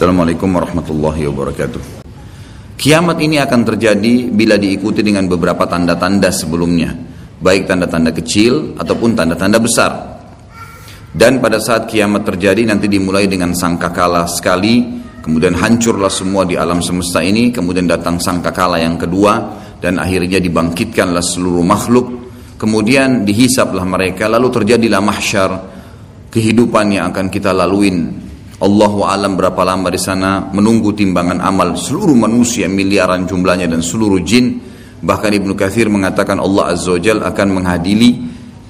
Assalamualaikum warahmatullahi wabarakatuh. Kiamat ini akan terjadi bila diikuti dengan beberapa tanda-tanda sebelumnya, baik tanda-tanda kecil ataupun tanda-tanda besar. Dan pada saat kiamat terjadi nanti dimulai dengan sangkakala sekali, kemudian hancurlah semua di alam semesta ini, kemudian datang sangkakala yang kedua, dan akhirnya dibangkitkanlah seluruh makhluk, kemudian dihisaplah mereka, lalu terjadilah mahsyar, kehidupan yang akan kita laluin. Allahu a'lam berapa lama di sana, menunggu timbangan amal seluruh manusia miliaran jumlahnya dan seluruh jin. Bahkan Ibnu Katsir mengatakan Allah Azza wa Jalla akan mengadili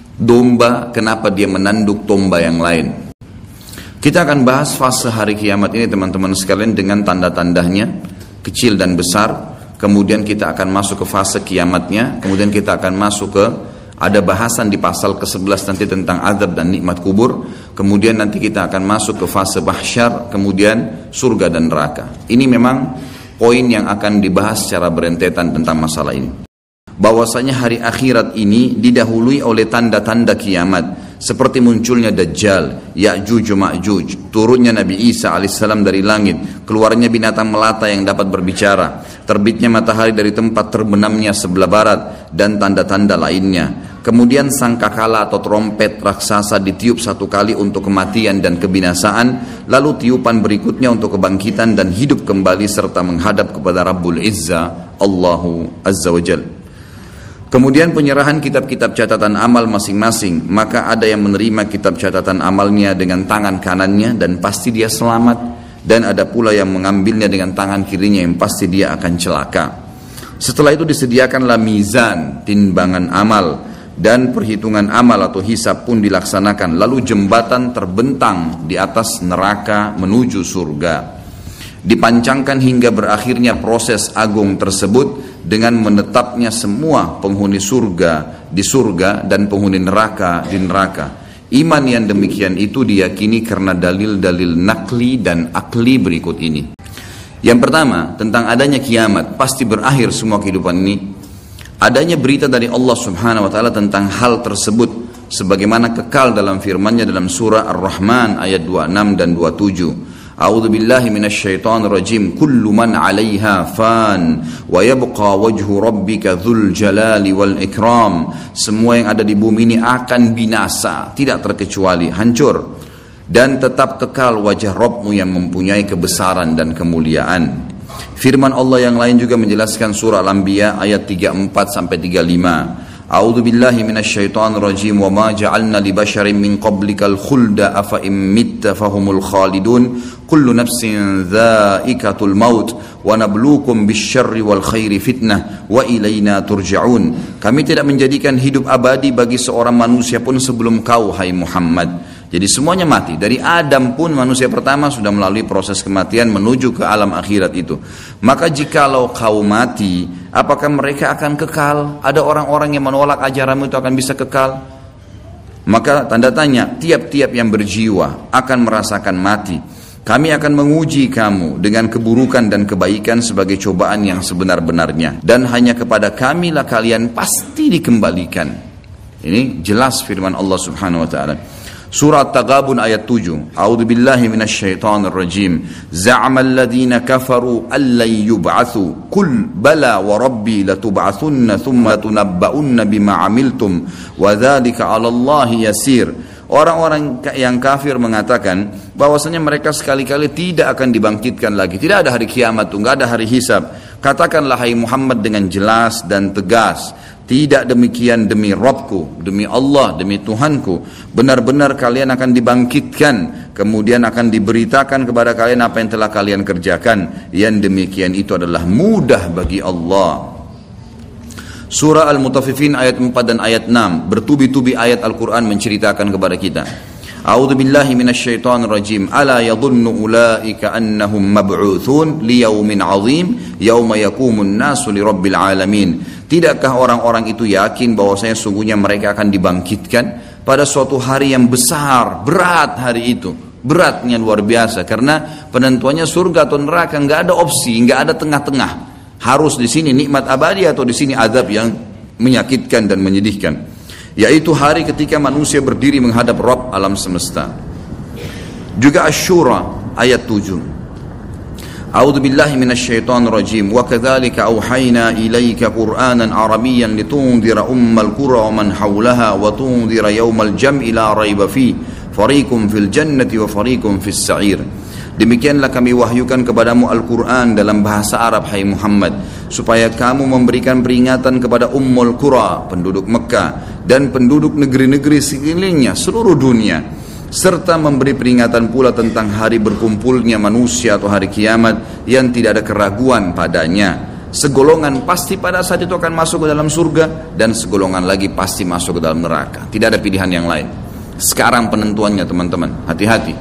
domba kenapa dia menanduk domba yang lain. Kita akan bahas fase hari kiamat ini teman-teman sekalian dengan tanda-tandanya kecil dan besar. Kemudian kita akan masuk ke fase kiamatnya. Kemudian kita akan masuk ke, ada bahasan di pasal ke-11 nanti tentang azab dan nikmat kubur. Kemudian nanti kita akan masuk ke fase mahsyar, kemudian surga dan neraka. Ini memang poin yang akan dibahas secara berentetan tentang masalah ini. Bahwasanya hari akhirat ini didahului oleh tanda-tanda kiamat, seperti munculnya Dajjal, Ya'juj Ma'juj, turunnya Nabi Isa alaihissalam dari langit, keluarnya binatang melata yang dapat berbicara, terbitnya matahari dari tempat terbenamnya sebelah barat, dan tanda-tanda lainnya. Kemudian sangkakala atau trompet raksasa ditiup satu kali untuk kematian dan kebinasaan, lalu tiupan berikutnya untuk kebangkitan dan hidup kembali serta menghadap kepada Rabbul Izza, Allahu Azza wa Jalla. Kemudian penyerahan kitab-kitab catatan amal masing-masing, maka ada yang menerima kitab catatan amalnya dengan tangan kanannya dan pasti dia selamat, dan ada pula yang mengambilnya dengan tangan kirinya yang pasti dia akan celaka. Setelah itu disediakanlah mizan, timbangan amal, dan perhitungan amal atau hisab pun dilaksanakan, lalu jembatan terbentang di atas neraka menuju surga. Dipancangkan hingga berakhirnya proses agung tersebut dengan menetapnya semua penghuni surga di surga dan penghuni neraka di neraka. Iman yang demikian itu diyakini karena dalil-dalil nakli dan akli berikut ini. Yang pertama, tentang adanya kiamat, pasti berakhir semua kehidupan ini. Adanya berita dari Allah Subhanahu wa taala tentang hal tersebut sebagaimana kekal dalam firman-Nya dalam surah Ar-Rahman ayat 26 dan 27. A'udzu billahi minasyaitonir rajim. Kullu man 'alaiha fan wa yabqa wajhu rabbika dzul jalali wal ikram. Semua yang ada di bumi ini akan binasa, tidak terkecuali hancur, dan tetap kekal wajah Rabbmu yang mempunyai kebesaran dan kemuliaan. Firman Allah yang lain juga menjelaskan surah Al-Anbiya ayat 34 sampai 35. A'udzu billahi minasyaitonir rajim wa ma ja'alna li basharin min qablikal khulda afa in mitta fahumul khalidun kullu nafsin dha'iqatul maut wa nabluukum bisyarri wal khairi fitnah wa ilaina turja'un. Kami tidak menjadikan hidup abadi bagi seorang manusia pun sebelum kau, hai Muhammad. Jadi semuanya mati. Dari Adam pun manusia pertama sudah melalui proses kematian menuju ke alam akhirat itu. Maka jikalau kau mati, apakah mereka akan kekal? Ada orang-orang yang menolak ajaranmu itu akan bisa kekal? Maka tanda tanya, tiap-tiap yang berjiwa akan merasakan mati. Kami akan menguji kamu dengan keburukan dan kebaikan sebagai cobaan yang sebenar-benarnya. Dan hanya kepada kamilah kalian pasti dikembalikan. Ini jelas firman Allah Subhanahu wa ta'ala. Surah At-Taghabun ayat 7. A'udzu billahi minasyaitonir rajim. Za'amal ladzina kafaru allan yub'atsu. Qul bala wa rabbi latub'atsunna thumma tunabba'unna bima 'amiltum wa dzalika 'ala Allahi yasir. Orang-orang yang kafir mengatakan bahwasanya mereka sekali-kali tidak akan dibangkitkan lagi. Tidak ada hari kiamat, enggak ada hari hisab. Katakanlah hai Muhammad dengan jelas dan tegas, tidak demikian demi Rabbku, demi Allah, demi Tuhanku. Benar-benar kalian akan dibangkitkan, kemudian akan diberitakan kepada kalian apa yang telah kalian kerjakan. Yang demikian itu adalah mudah bagi Allah. Surah Al-Mutaffifin ayat 4 dan ayat 6. Bertubi-tubi ayat Al-Quran menceritakan kepada kita. A'udzu billahi minasyaitonir rajim. Ala yadhunnu ulaika annahum mab'utsun liyaumin 'adzim yauma yaqumun nasu lirabbil alamin. Tidakkah orang-orang itu yakin bahwasanya sungguhnya mereka akan dibangkitkan pada suatu hari yang besar, berat hari itu. Beratnya luar biasa karena penentuannya surga atau neraka, enggak ada opsi, enggak ada tengah-tengah. Harus di sini nikmat abadi atau di sini azab yang menyakitkan dan menyedihkan. Yaitu hari ketika manusia berdiri menghadap Rabb alam semesta. Juga Asy-Syura ayat 7. A'udzu billahi minasyaitonir rajim. Wa kadzalika auhayna ilaika Qur'anan Arabiyyan litundhira ummal qura wa man haulaha wa tundhira yaumal jam'i la raiba fi fariqum fil jannati wa fariqum fis sa'ir. Demikianlah kami wahyukan kepadamu Al-Quran dalam bahasa Arab, hai Muhammad, supaya kamu memberikan peringatan kepada Ummul Qura, penduduk Mekah, dan penduduk negeri-negeri sekelilingnya, seluruh dunia, serta memberi peringatan pula tentang hari berkumpulnya manusia atau hari kiamat yang tidak ada keraguan padanya. Segolongan pasti pada saat itu akan masuk ke dalam surga, dan segolongan lagi pasti masuk ke dalam neraka. Tidak ada pilihan yang lain. Sekarang penentuannya, teman-teman, hati-hati.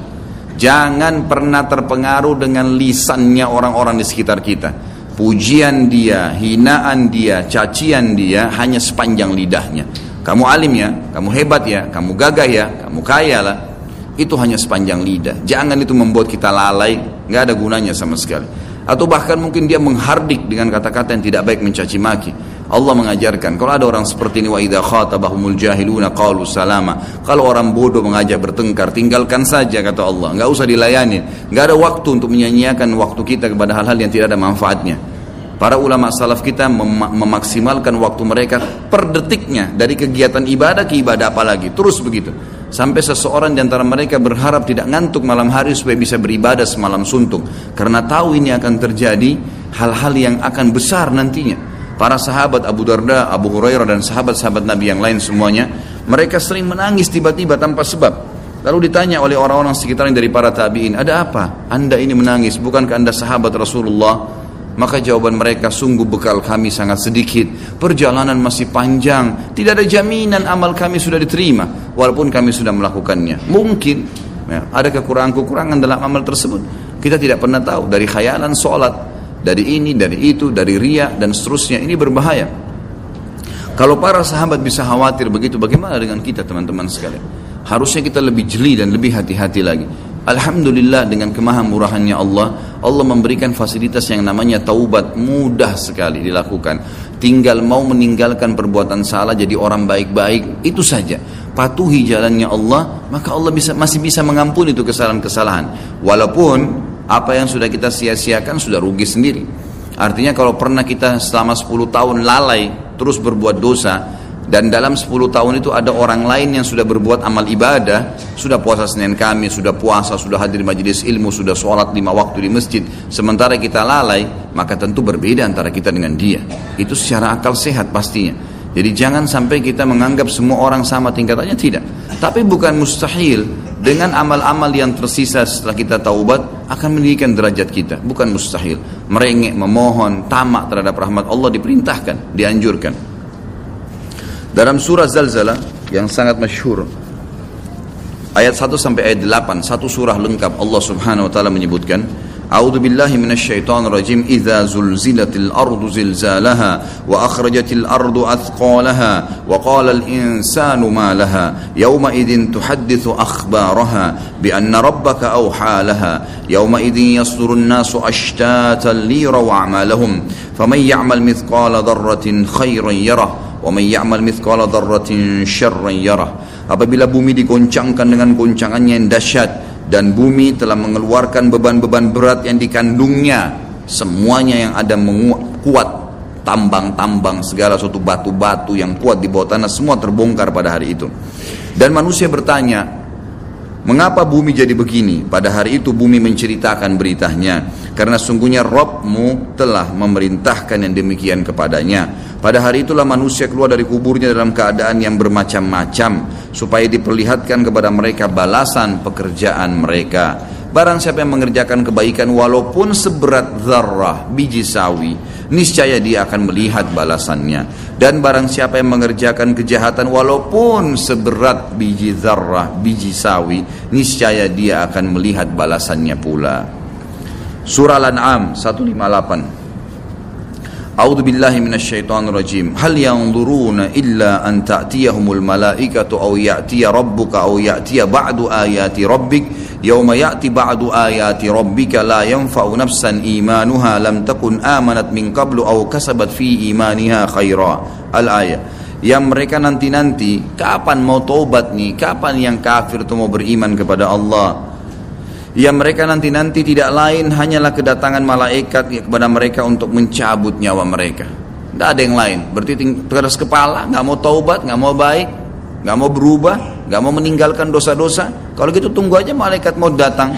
Jangan pernah terpengaruh dengan lisannya orang-orang di sekitar kita. Pujian dia, hinaan dia, cacian dia hanya sepanjang lidahnya. Kamu alim ya, kamu hebat ya, kamu gagah ya, kamu kaya lah. Itu hanya sepanjang lidah. Jangan itu membuat kita lalai, nggak ada gunanya sama sekali. Atau bahkan mungkin dia menghardik dengan kata-kata yang tidak baik, mencaci maki. Allah mengajarkan, kalau ada orang seperti ini, wa idza khatabahumul jahiluna qalu salama. Kalau orang bodoh mengajak bertengkar, tinggalkan saja, kata Allah. Enggak usah dilayani. Enggak ada waktu untuk menyanyiakan waktu kita kepada hal-hal yang tidak ada manfaatnya. Para ulama salaf kita memaksimalkan waktu mereka per detiknya, dari kegiatan ibadah ke ibadah apa lagi, terus begitu. Sampai seseorang di antara mereka berharap tidak ngantuk malam hari supaya bisa beribadah semalam suntuk, karena tahu ini akan terjadi hal-hal yang akan besar nantinya. Para sahabat Abu Darda, Abu Hurairah, dan sahabat-sahabat Nabi yang lain semuanya, mereka sering menangis tiba-tiba tanpa sebab. Lalu ditanya oleh orang-orang sekitarnya dari para tabi'in, ada apa? Anda ini menangis, bukankah Anda sahabat Rasulullah? Maka jawaban mereka, sungguh bekal kami sangat sedikit, perjalanan masih panjang, tidak ada jaminan amal kami sudah diterima, walaupun kami sudah melakukannya. Mungkin ya, ada kekurangan-kekurangan dalam amal tersebut. Kita tidak pernah tahu, dari khayalan sholat, dari ini, dari itu, dari riya, dan seterusnya. Ini berbahaya. Kalau para sahabat bisa khawatir begitu, bagaimana dengan kita, teman-teman sekalian? Harusnya kita lebih jeli dan lebih hati-hati lagi. Alhamdulillah, dengan kemahamurahannya Allah, Allah memberikan fasilitas yang namanya taubat, mudah sekali dilakukan. Tinggal mau meninggalkan perbuatan salah, jadi orang baik-baik, itu saja. Patuhi jalannya Allah, maka Allah masih bisa mengampuni itu kesalahan-kesalahan. Walaupun apa yang sudah kita sia-siakan sudah rugi sendiri. Artinya kalau pernah kita selama 10 tahun lalai terus berbuat dosa, dan dalam 10 tahun itu ada orang lain yang sudah berbuat amal ibadah, sudah puasa Senin Kamis, sudah puasa, sudah hadir majelis ilmu, sudah sholat 5 waktu di masjid, sementara kita lalai, maka tentu berbeda antara kita dengan dia. Itu secara akal sehat pastinya. Jadi jangan sampai kita menganggap semua orang sama tingkatannya, tidak. Tapi bukan mustahil dengan amal-amal yang tersisa setelah kita taubat akan meninggikan derajat kita. Bukan mustahil. Merengek, memohon, tamak terhadap rahmat Allah diperintahkan, dianjurkan. Dalam surah Zalzalah yang sangat masyhur, ayat 1 sampai ayat 8, satu surah lengkap, Allah Subhanahu wa taala menyebutkan, A'udzu billahi minasyaitonir rajim. Idza zulzilatil ardu zilzalaha wa akhrajatil ardu athqalaha wa qala al insanu ma laha yawma idzin tuhadditsu akhbaraha bi anna rabbaka awha laha yawma idzin yasdurun nasu ashtatan liyaraw a'malahum faman ya'mal mithqala dharratin khairan yarah wa man ya'mal mithqala dharratin syarran yarah. Apabila bumi digoncangkan dengan goncangannya yang dahsyat dan bumi telah mengeluarkan beban-beban berat yang dikandungnya, semuanya yang ada kuat, tambang-tambang, segala suatu batu-batu yang kuat di bawah tanah, semua terbongkar pada hari itu. Dan manusia bertanya, mengapa bumi jadi begini? Pada hari itu bumi menceritakan beritanya, karena sungguhnya Rabbmu telah memerintahkan yang demikian kepadanya. Pada hari itulah manusia keluar dari kuburnya dalam keadaan yang bermacam-macam, supaya diperlihatkan kepada mereka balasan pekerjaan mereka. Barang siapa yang mengerjakan kebaikan walaupun seberat zarrah, biji sawi, niscaya dia akan melihat balasannya. Dan barang siapa yang mengerjakan kejahatan walaupun seberat biji zarrah, biji sawi, niscaya dia akan melihat balasannya pula. Surah Al-An'am 158. A'udzu billahi minasyaitonir rajim. Hal yanzuruna illa an ta'tiyahumul malaikatu aw ya'tiya rabbuka aw ya'tiya ba'du ayati rabbik yauma ya'ti ba'du ayati rabbika la yanfa'u nafsan imanuha lam takun amanat min qablu aw kasabat fi imaniha khaira. Al-ayah. Yang mereka nanti-nanti, kapan mau taubat nih? Kapan yang kafir itu mau beriman kepada Allah? yang mereka nanti-nanti tidak lain hanyalah kedatangan malaikat kepada mereka untuk mencabut nyawa mereka. Tidak ada yang lain. Berarti keras kepala, nggak mau taubat, nggak mau baik, nggak mau berubah, nggak mau meninggalkan dosa-dosa. Kalau gitu tunggu aja malaikat mau datang.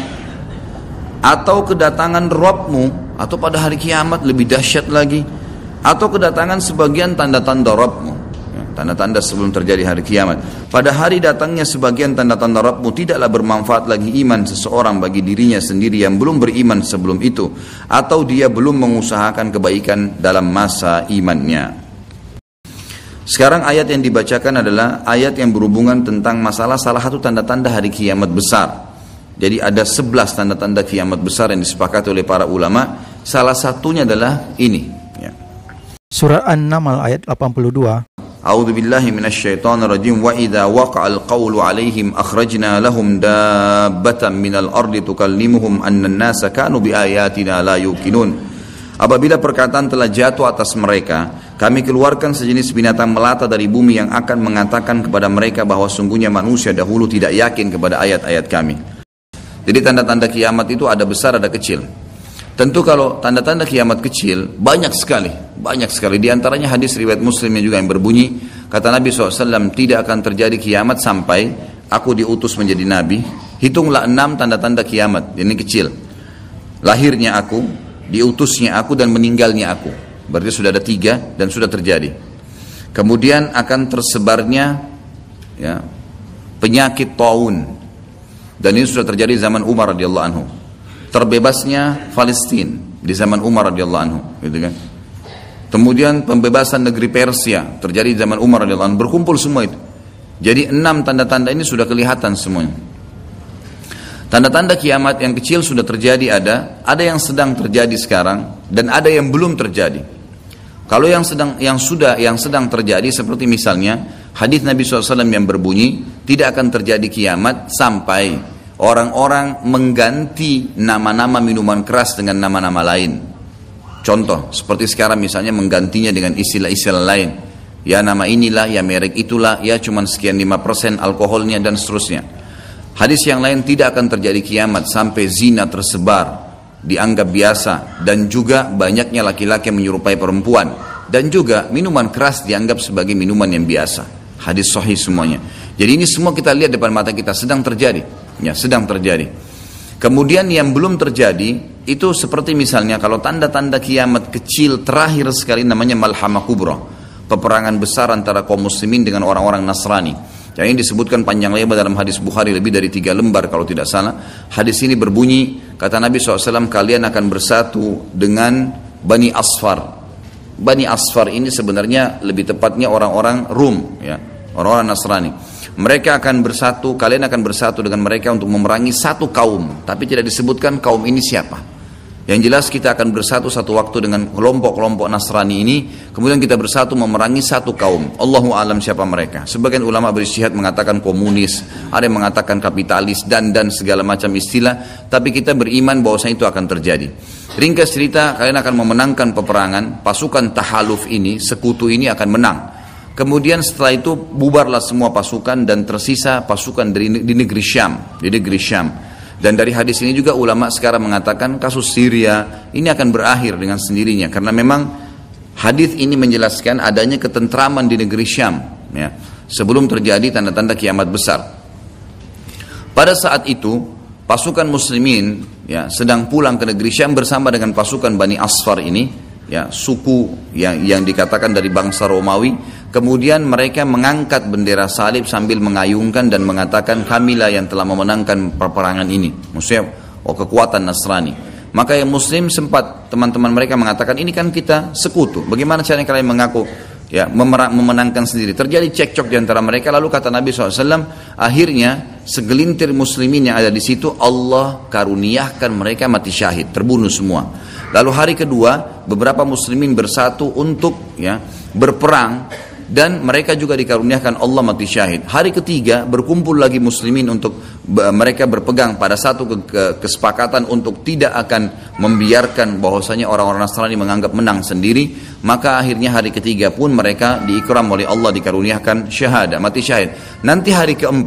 Atau kedatangan Rabbmu, atau pada hari kiamat lebih dahsyat lagi, atau kedatangan sebagian tanda-tanda Rabbmu, tanda-tanda sebelum terjadi hari kiamat. Pada hari datangnya sebagian tanda-tanda Rabbmu, tidaklah bermanfaat lagi iman seseorang bagi dirinya sendiri yang belum beriman sebelum itu, atau dia belum mengusahakan kebaikan dalam masa imannya. Sekarang ayat yang dibacakan adalah ayat yang berhubungan tentang masalah salah satu tanda-tanda hari kiamat besar. Jadi ada 11 tanda-tanda kiamat besar yang disepakati oleh para ulama. Salah satunya adalah ini. Surah An-Naml ayat 82. A'udzu billahi minasyaitonir rajim. Wa idza waqa'al qawlu 'alaihim akhrajna lahum dabbatan minal ardi tukallimuhum anna an-nasa kanu biayatina la yuqinun. Apabila perkataan telah jatuh atas mereka, kami keluarkan sejenis binatang melata dari bumi yang akan mengatakan kepada mereka bahwa sungguhnya manusia dahulu tidak yakin kepada ayat-ayat kami. Jadi tanda-tanda kiamat itu ada besar ada kecil. Tentu kalau tanda-tanda kiamat kecil banyak sekali. Di antaranya hadis riwayat Muslimnya juga yang berbunyi, kata Nabi SAW, tidak akan terjadi kiamat sampai aku diutus menjadi Nabi. Hitunglah 6 tanda-tanda kiamat, ini kecil. Lahirnya aku, diutusnya aku, dan meninggalnya aku. Berarti sudah ada 3 dan sudah terjadi. Kemudian akan tersebarnya penyakit taun, dan ini sudah terjadi zaman Umar radhiyallahu anhu. Terbebasnya Palestina di zaman Umar radhiyallahu anhu, gitu kan. Kemudian pembebasan negeri Persia terjadi di zaman Umar radhiyallahu anhu. Berkumpul semua itu. Jadi 6 tanda-tanda ini sudah kelihatan semuanya. Tanda-tanda kiamat yang kecil sudah terjadi, ada yang sedang terjadi sekarang dan ada yang belum terjadi. Kalau yang sedang terjadi seperti misalnya hadis Nabi SAW yang berbunyi, tidak akan terjadi kiamat sampai orang-orang mengganti nama-nama minuman keras dengan nama-nama lain. Contoh, seperti sekarang misalnya menggantinya dengan istilah-istilah lain. Ya nama inilah, ya merek itulah, ya cuman sekian 5% alkoholnya dan seterusnya. Hadis yang lain, tidak akan terjadi kiamat sampai zina tersebar, dianggap biasa, dan juga banyaknya laki-laki yang menyerupai perempuan, dan juga minuman keras dianggap sebagai minuman yang biasa. Hadis sahih semuanya. Jadi ini semua kita lihat depan mata kita sedang terjadi. Ya, sedang terjadi. Kemudian yang belum terjadi itu seperti misalnya kalau tanda-tanda kiamat kecil terakhir sekali namanya Malhamah Kubra, peperangan besar antara kaum muslimin dengan orang-orang Nasrani. Yang ini disebutkan panjang lebar dalam hadis Bukhari, lebih dari 3 lembar kalau tidak salah. Hadis ini berbunyi, kata Nabi SAW, kalian akan bersatu dengan Bani Asfar. Bani Asfar ini sebenarnya lebih tepatnya orang-orang Rum, ya, orang-orang Nasrani. Mereka akan bersatu, kalian akan bersatu dengan mereka untuk memerangi satu kaum, tapi tidak disebutkan kaum ini siapa. Yang jelas kita akan bersatu satu waktu dengan kelompok-kelompok Nasrani ini, kemudian kita bersatu memerangi satu kaum. Allahu a'lam siapa mereka. Sebagian ulama beristihad mengatakan komunis, ada yang mengatakan kapitalis, dan segala macam istilah, tapi kita beriman bahwasanya itu akan terjadi. Ringkas cerita, kalian akan memenangkan peperangan, pasukan tahaluf ini, sekutu ini akan menang. Kemudian setelah itu bubarlah semua pasukan dan tersisa pasukan di negeri Syam, Dan dari hadis ini juga ulama sekarang mengatakan kasus Syria ini akan berakhir dengan sendirinya, karena memang hadis ini menjelaskan adanya ketentraman di negeri Syam, ya, sebelum terjadi tanda-tanda kiamat besar. Pada saat itu pasukan muslimin, ya, sedang pulang ke negeri Syam bersama dengan pasukan Bani Asfar ini, ya, suku yang dikatakan dari bangsa Romawi. Kemudian mereka mengangkat bendera salib sambil mengayunkan dan mengatakan, kamilah yang telah memenangkan peperangan ini. Maksudnya, kekuatan Nasrani. Maka yang muslim sempat, teman-teman mereka mengatakan, ini kan kita sekutu, bagaimana caranya kalian mengaku ya memenangkan sendiri? Terjadi cekcok di antara mereka. Lalu kata Nabi SAW, akhirnya segelintir muslimin yang ada di situ, Allah karuniakan mereka mati syahid, terbunuh semua. Lalu hari kedua, beberapa muslimin bersatu untuk, ya, berperang, dan mereka juga dikaruniakan Allah mati syahid. Hari ketiga berkumpul lagi muslimin untuk mereka berpegang pada satu kesepakatan untuk tidak akan membiarkan bahwasanya orang-orang Nasrani menganggap menang sendiri. Maka akhirnya hari ketiga pun mereka diikram oleh Allah, dikaruniakan syahadah, mati syahid. Nanti hari keempat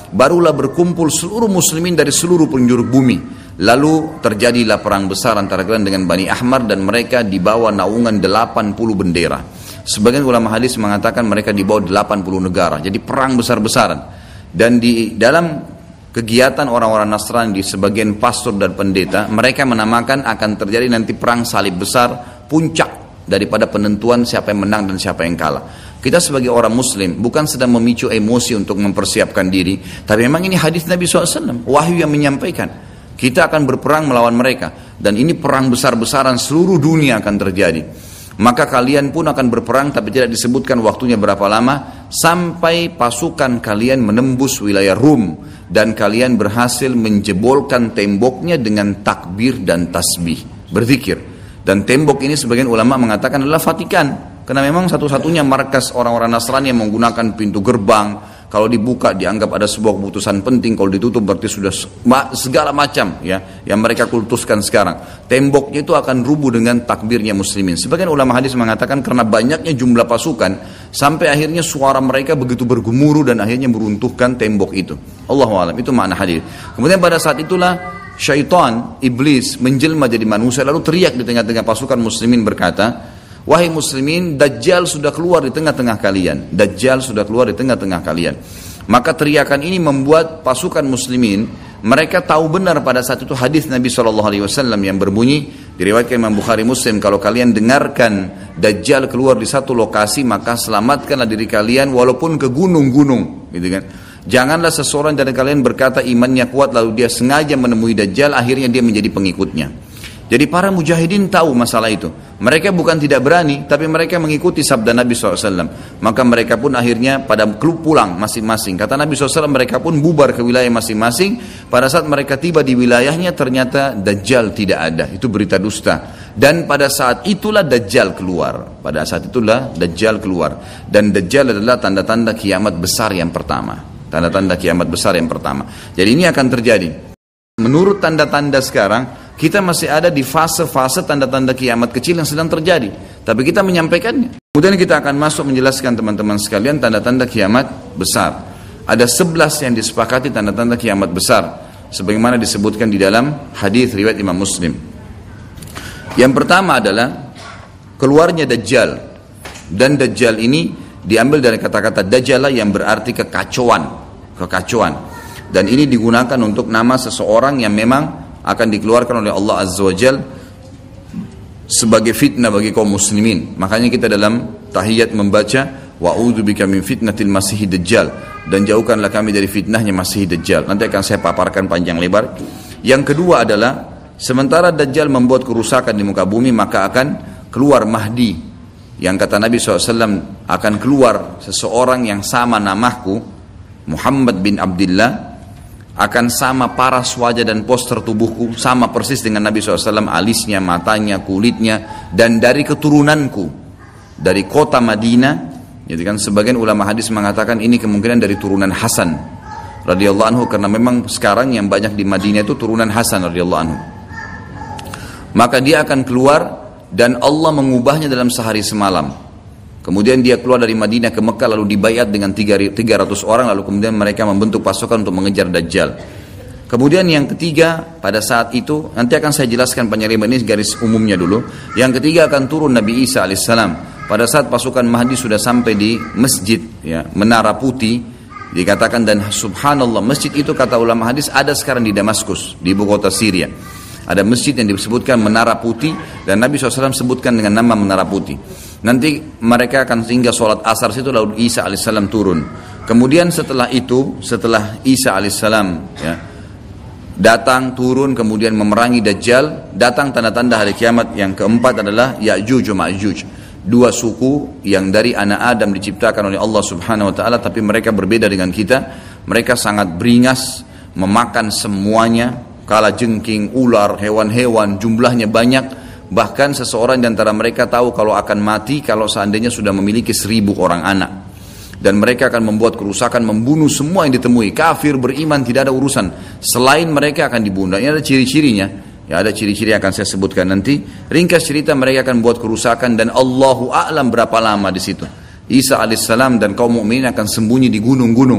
barulah berkumpul seluruh muslimin dari seluruh penjuru bumi. Lalu terjadilah perang besar antara kalian dengan Bani Ahmar, dan mereka dibawa naungan 80 bendera. Sebagian ulama hadis mengatakan mereka dibawa 80 negara. Jadi perang besar-besaran. Dan di dalam kegiatan orang-orang Nasrani, di sebagian pastor dan pendeta, mereka menamakan akan terjadi nanti perang salib besar, puncak daripada penentuan siapa yang menang dan siapa yang kalah. Kita sebagai orang muslim bukan sedang memicu emosi untuk mempersiapkan diri, tapi memang ini hadis Nabi SAW, wahyu yang menyampaikan kita akan berperang melawan mereka, dan ini perang besar-besaran seluruh dunia akan terjadi. Maka kalian pun akan berperang, tapi tidak disebutkan waktunya berapa lama, sampai pasukan kalian menembus wilayah Rum dan kalian berhasil menjebolkan temboknya dengan takbir dan tasbih, berzikir. Dan tembok ini sebagian ulama mengatakan adalah Vatikan, karena memang satu-satunya markas orang-orang Nasrani yang menggunakan pintu gerbang. Kalau dibuka dianggap ada sebuah keputusan penting, kalau ditutup berarti sudah segala macam ya yang mereka kultuskan sekarang. Temboknya itu akan rubuh dengan takbirnya muslimin. Sebagian ulama hadis mengatakan karena banyaknya jumlah pasukan sampai akhirnya suara mereka begitu bergemuruh dan akhirnya meruntuhkan tembok itu. Allahu a'lam, itu makna hadis. Kemudian pada saat itulah syaitan, iblis menjelma jadi manusia, lalu teriak di tengah-tengah pasukan muslimin berkata, wahai muslimin, Dajjal sudah keluar di tengah-tengah kalian. Dajjal sudah keluar di tengah-tengah kalian. Maka teriakan ini membuat pasukan muslimin, mereka tahu benar pada saat itu hadis Nabi SAW yang berbunyi, diriwayatkan Imam Bukhari Muslim, kalau kalian dengarkan Dajjal keluar di satu lokasi, maka selamatkanlah diri kalian walaupun ke gunung-gunung, gitu kan. Janganlah seseorang dari kalian berkata imannya kuat lalu dia sengaja menemui Dajjal, akhirnya dia menjadi pengikutnya. Jadi para mujahidin tahu masalah itu. Mereka bukan tidak berani, tapi mereka mengikuti sabda Nabi SAW. Maka mereka pun akhirnya pada pulang masing-masing. Kata Nabi SAW, mereka pun bubar ke wilayah masing-masing. Pada saat mereka tiba di wilayahnya, ternyata Dajjal tidak ada. Itu berita dusta. Dan pada saat itulah Dajjal keluar. Pada saat itulah Dajjal keluar. Dan Dajjal adalah tanda-tanda kiamat besar yang pertama. Tanda-tanda kiamat besar yang pertama. Jadi ini akan terjadi. Menurut tanda-tanda sekarang, kita masih ada di fase-fase tanda-tanda kiamat kecil yang sedang terjadi. Tapi kita menyampaikannya. Kemudian kita akan masuk menjelaskan teman-teman sekalian tanda-tanda kiamat besar. Ada 11 yang disepakati tanda-tanda kiamat besar. Sebagaimana disebutkan di dalam hadis riwayat Imam Muslim. Yang pertama adalah keluarnya Dajjal. Dan Dajjal ini diambil dari kata-kata Dajjala yang berarti kekacauan. Dan ini digunakan untuk nama seseorang yang memang akan dikeluarkan oleh Allah Azza wa Jal sebagai fitnah bagi kaum muslimin. Makanya kita dalam tahiyat membaca wa'udzubika min fitnatil masihid dajjal, dan jauhkanlah kami dari fitnahnya masih dajjal. Nanti akan saya paparkan panjang lebar. Yang kedua adalah sementara Dajjal membuat kerusakan di muka bumi, maka akan keluar Mahdi, yang kata Nabi SAW akan keluar seseorang yang sama namaku, Muhammad bin Abdullah, akan sama paras wajah dan poster tubuhku, sama persis dengan Nabi SAW, alisnya, matanya, kulitnya, dan dari keturunanku, dari kota Madinah. Jadi kan sebagian ulama hadis mengatakan ini kemungkinan dari turunan Hasan radhiyallahu anhu, karena memang sekarang yang banyak di Madinah itu turunan Hasan radhiyallahu anhu. Maka dia akan keluar dan Allah mengubahnya dalam sehari semalam. Kemudian dia keluar dari Madinah ke Mekah, lalu dibayat dengan 300 orang, lalu kemudian mereka membentuk pasukan untuk mengejar Dajjal. Kemudian yang ketiga, pada saat itu, nanti akan saya jelaskan penyelidikan ini garis umumnya dulu. Yang ketiga akan turun Nabi Isa alaihissalam. Pada saat pasukan Mahdi sudah sampai di masjid, ya, Menara Putih, dikatakan, dan subhanallah, masjid itu kata ulama hadis ada sekarang di Damaskus, di ibu kota Syria. Ada masjid yang disebutkan Menara Putih, dan Nabi SAW sebutkan dengan nama Menara Putih. Nanti mereka akan singgah sholat asar situ, lalu Isa alaihissalam turun. Kemudian setelah itu, setelah Isa alaihissalam ya, datang turun kemudian memerangi Dajjal, datang tanda-tanda hari kiamat. Yang keempat adalah Ya'juj wa Ma'juj, dua suku yang dari anak Adam diciptakan oleh Allah Subhanahu wa taala, tapi mereka berbeda dengan kita. Mereka sangat beringas, memakan semuanya, kalajengking, ular, hewan-hewan, jumlahnya banyak. Bahkan seseorang di antara mereka tahu kalau akan mati kalau seandainya sudah memiliki 1000 orang anak. Dan mereka akan membuat kerusakan, membunuh semua yang ditemui. Kafir, beriman, tidak ada urusan. Selain mereka akan dibunuh. Ini ada ciri-cirinya. Ya, ada ciri-ciri yang akan saya sebutkan nanti. Ringkas cerita, mereka akan buat kerusakan dan Allahu a'lam berapa lama di situ. Isa alaihissalam dan kaum mukminin akan sembunyi di gunung-gunung.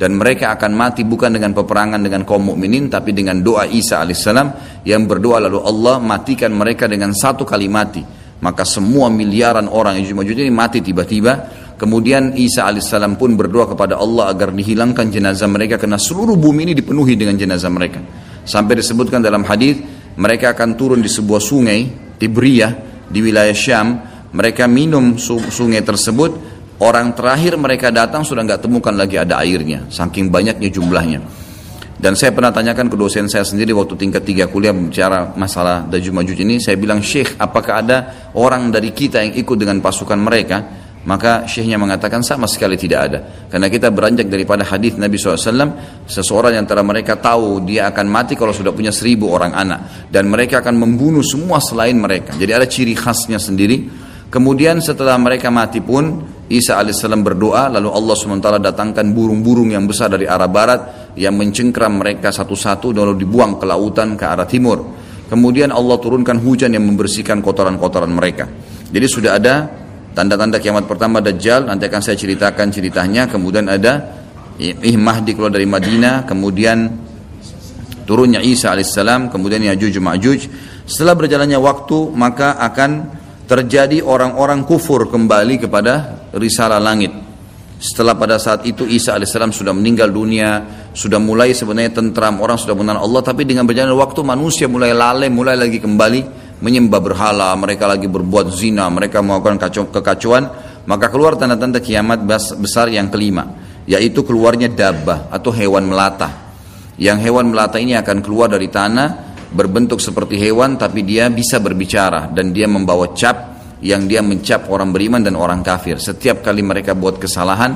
dan mereka akan mati bukan dengan peperangan dengan kaum mukminin, tapi dengan doa Isa alaihissalam yang berdoa lalu Allah matikan mereka dengan satu kali mati. Maka semua miliaran orang Ya'juj ini mati tiba-tiba. Kemudian Isa alaihissalam pun berdoa kepada Allah agar dihilangkan jenazah mereka, karena seluruh bumi ini dipenuhi dengan jenazah mereka. Sampai disebutkan dalam hadis mereka akan turun di sebuah sungai Tibriyah di wilayah Syam. Mereka minum sungai tersebut, orang terakhir mereka datang sudah nggak temukan lagi ada airnya, saking banyaknya jumlahnya. Dan saya pernah tanyakan ke dosen saya sendiri waktu tingkat 3 kuliah bicara masalah Ya'juj ini, saya bilang, Syekh, apakah ada orang dari kita yang ikut dengan pasukan mereka? Maka syekhnya mengatakan sama sekali tidak ada. Karena kita beranjak daripada hadis Nabi SAW, seseorang yang antara mereka tahu dia akan mati kalau sudah punya 1000 orang anak, dan mereka akan membunuh semua selain mereka. Jadi ada ciri khasnya sendiri. Kemudian setelah mereka mati pun Isa alaihissalam berdoa, lalu Allah SWT datangkan burung-burung yang besar dari arah barat yang mencengkram mereka satu-satu, lalu dibuang ke lautan ke arah timur. Kemudian Allah turunkan hujan yang membersihkan kotoran-kotoran mereka. Jadi sudah ada tanda-tanda kiamat pertama Dajjal, nanti akan saya ceritakan ceritanya. Kemudian ada Mahdi keluar dari Madinah, kemudian turunnya Isa alaihissalam, kemudian Ya'juj Ma'juj. Setelah berjalannya waktu maka akan terjadi orang-orang kufur kembali kepada risalah langit. Setelah pada saat itu Isa alaihissalam sudah meninggal dunia, sudah mulai sebenarnya tentram, orang sudah mengenal Allah, tapi dengan berjalannya waktu manusia mulai lalai, mulai lagi kembali menyembah berhala, mereka lagi berbuat zina, mereka melakukan kekacauan. Maka keluar tanda-tanda kiamat besar yang kelima, yaitu keluarnya dabbah atau hewan melata. Yang hewan melata ini akan keluar dari tanah, berbentuk seperti hewan, tapi dia bisa berbicara dan dia membawa cap yang dia mencap orang beriman dan orang kafir. Setiap kali mereka buat kesalahan,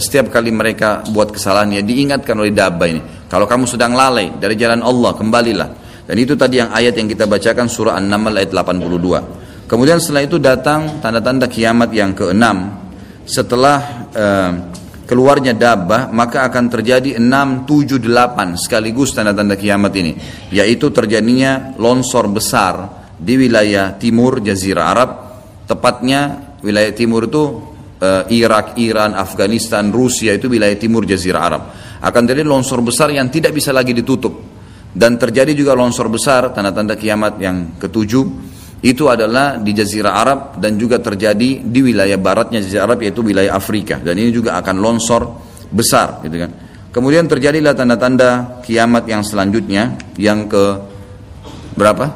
ya diingatkan oleh dabbah ini, kalau kamu sedang lalai dari jalan Allah, kembalilah. Dan itu tadi yang ayat yang kita bacakan surah An-Naml ayat 82. Kemudian setelah itu datang tanda-tanda kiamat yang keenam. Setelah keluarnya dabbah, maka akan terjadi 6, 7, 8 sekaligus tanda-tanda kiamat ini, yaitu terjadinya longsor besar di wilayah timur Jazirah Arab, tepatnya wilayah timur itu Irak, Iran, Afghanistan, Rusia, itu wilayah timur Jazirah Arab. Akan terjadi longsor besar yang tidak bisa lagi ditutup. Dan terjadi juga longsor besar, tanda-tanda kiamat yang ketujuh, itu adalah di Jazirah Arab dan juga terjadi di wilayah baratnya Jazirah Arab, yaitu wilayah Afrika, dan ini juga akan longsor besar, gitu kan. Kemudian terjadilah tanda-tanda kiamat yang selanjutnya, yang ke berapa?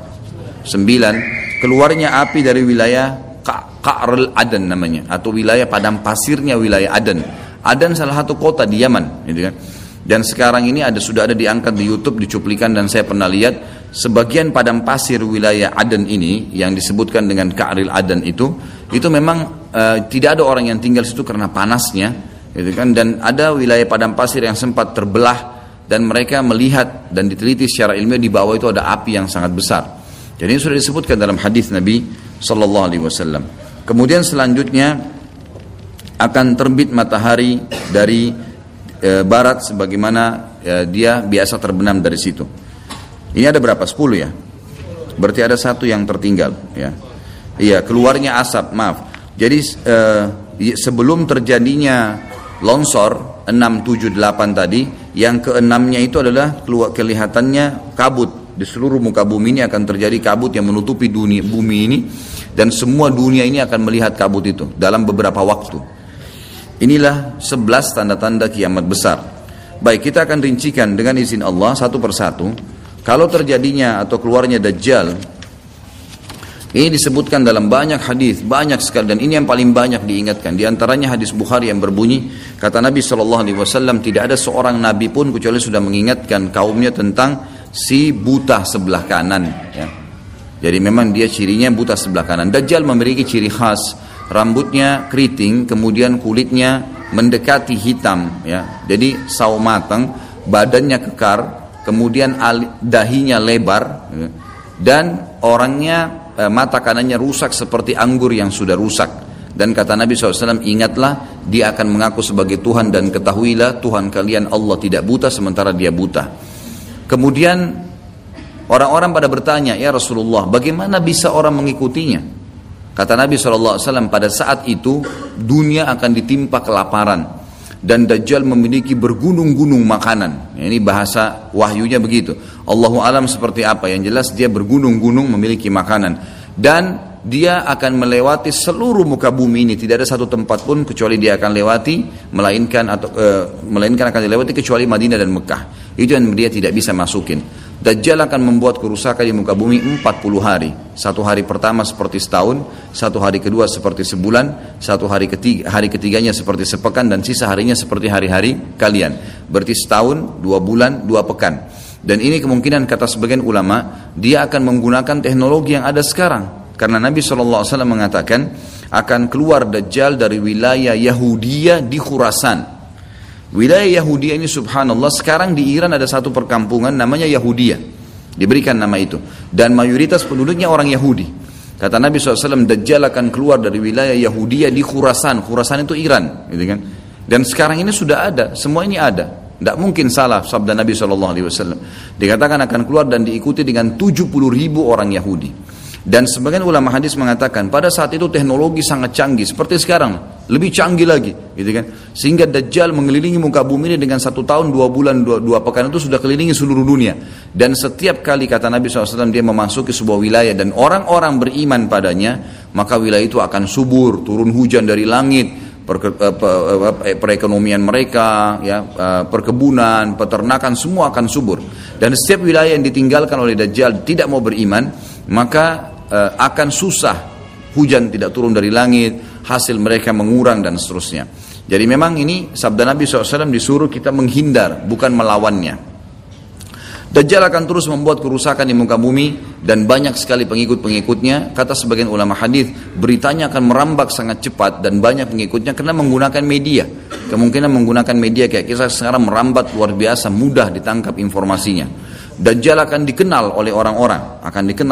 9, keluarnya api dari wilayah Ka'rul Aden namanya, atau wilayah padang pasirnya wilayah Aden. Aden salah satu kota di Yaman, gitu kan. Dan sekarang ini sudah ada diangkat di YouTube, dicuplikan, dan saya pernah lihat sebagian padang pasir wilayah Aden ini yang disebutkan dengan Ka'ril Aden itu memang tidak ada orang yang tinggal situ karena panasnya, gitu kan. Dan ada wilayah padang pasir yang sempat terbelah, dan mereka melihat dan diteliti secara ilmiah di bawah itu ada api yang sangat besar. Jadi ini sudah disebutkan dalam hadis Nabi Sallallahu Alaihi Wasallam. Kemudian selanjutnya akan terbit matahari dari barat, sebagaimana dia biasa terbenam dari situ. Ini ada berapa? 10 ya? Berarti ada satu yang tertinggal, ya. Iya, keluarnya asap, maaf. Jadi sebelum terjadinya longsor 6, 7, 8 tadi, yang keenamnya itu adalah kelihatannya kabut. Di seluruh muka bumi ini akan terjadi kabut yang menutupi bumi ini, dan semua dunia ini akan melihat kabut itu dalam beberapa waktu. Inilah 11 tanda-tanda kiamat besar. Baik, kita akan rincikan dengan izin Allah satu persatu. Kalau terjadinya atau keluarnya Dajjal, ini disebutkan dalam banyak hadis, banyak sekali, dan ini yang paling banyak diingatkan. Di antaranya hadis Bukhari yang berbunyi, kata Nabi SAW, tidak ada seorang Nabi pun kecuali sudah mengingatkan kaumnya tentang si buta sebelah kanan, ya. Jadi memang dia cirinya buta sebelah kanan. Dajjal memiliki ciri khas, rambutnya keriting, kemudian kulitnya mendekati hitam, ya. Jadi sawo matang, badannya kekar, kemudian dahinya lebar, ya. Dan orangnya mata kanannya rusak seperti anggur yang sudah rusak. Dan kata Nabi SAW, ingatlah dia akan mengaku sebagai Tuhan, dan ketahuilah Tuhan kalian Allah tidak buta sementara dia buta. Kemudian orang-orang pada bertanya, ya Rasulullah, bagaimana bisa orang mengikutinya? Kata Nabi SAW, pada saat itu dunia akan ditimpa kelaparan. dan Dajjal memiliki bergunung-gunung makanan. Ini bahasa wahyunya begitu. Allahu alam seperti apa, yang jelas dia bergunung-gunung memiliki makanan, dan dia akan melewati seluruh muka bumi ini. Tidak ada satu tempat pun kecuali dia akan lewati, melainkan akan dilewati kecuali Madinah dan Mekah. Itu yang dia tidak bisa masukin. Dajjal akan membuat kerusakan di muka bumi 40 hari. Satu hari pertama seperti setahun, satu hari kedua seperti sebulan, satu hari ketiganya seperti sepekan, dan sisa harinya seperti hari-hari kalian. Berarti setahun, 2 bulan, 2 pekan. Dan ini kemungkinan kata sebagian ulama, dia akan menggunakan teknologi yang ada sekarang. Karena Nabi SAW mengatakan akan keluar Dajjal dari wilayah Yahudiyah di Khurasan. Wilayah Yahudiyah ini subhanallah, sekarang di Iran ada satu perkampungan namanya Yahudiyah. Diberikan nama itu. Dan mayoritas penduduknya orang Yahudi. Kata Nabi SAW, Dajjal akan keluar dari wilayah Yahudiyah di Khurasan. Khurasan itu Iran. Gitu kan? Dan sekarang ini sudah ada. Semua ini ada. Tidak mungkin salah sabda Nabi SAW. Dikatakan akan keluar dan diikuti dengan 70.000 orang Yahudi. Dan sebagian ulama hadis mengatakan pada saat itu teknologi sangat canggih seperti sekarang, lebih canggih lagi, gitu kan? Sehingga Dajjal mengelilingi muka bumi ini dengan 1 tahun 2 bulan 2 pekan itu sudah kelilingi seluruh dunia. Dan setiap kali kata Nabi SAW dia memasuki sebuah wilayah dan orang-orang beriman padanya, maka wilayah itu akan subur, turun hujan dari langit, perekonomian mereka, ya, perkebunan, peternakan semua akan subur. Dan setiap wilayah yang ditinggalkan oleh Dajjal tidak mau beriman, maka akan susah, hujan tidak turun dari langit, hasil mereka mengurang dan seterusnya. Jadi memang ini sabda Nabi SAW, disuruh kita menghindar, bukan melawannya. Dajjal akan terus membuat kerusakan di muka bumi dan banyak sekali pengikut-pengikutnya. Kata sebagian ulama hadis, beritanya akan merambak sangat cepat dan banyak pengikutnya karena menggunakan media. Kemungkinan menggunakan media kayak kita sekarang merambat luar biasa, mudah ditangkap informasinya. Dajjal akan dikenal oleh orang-orang,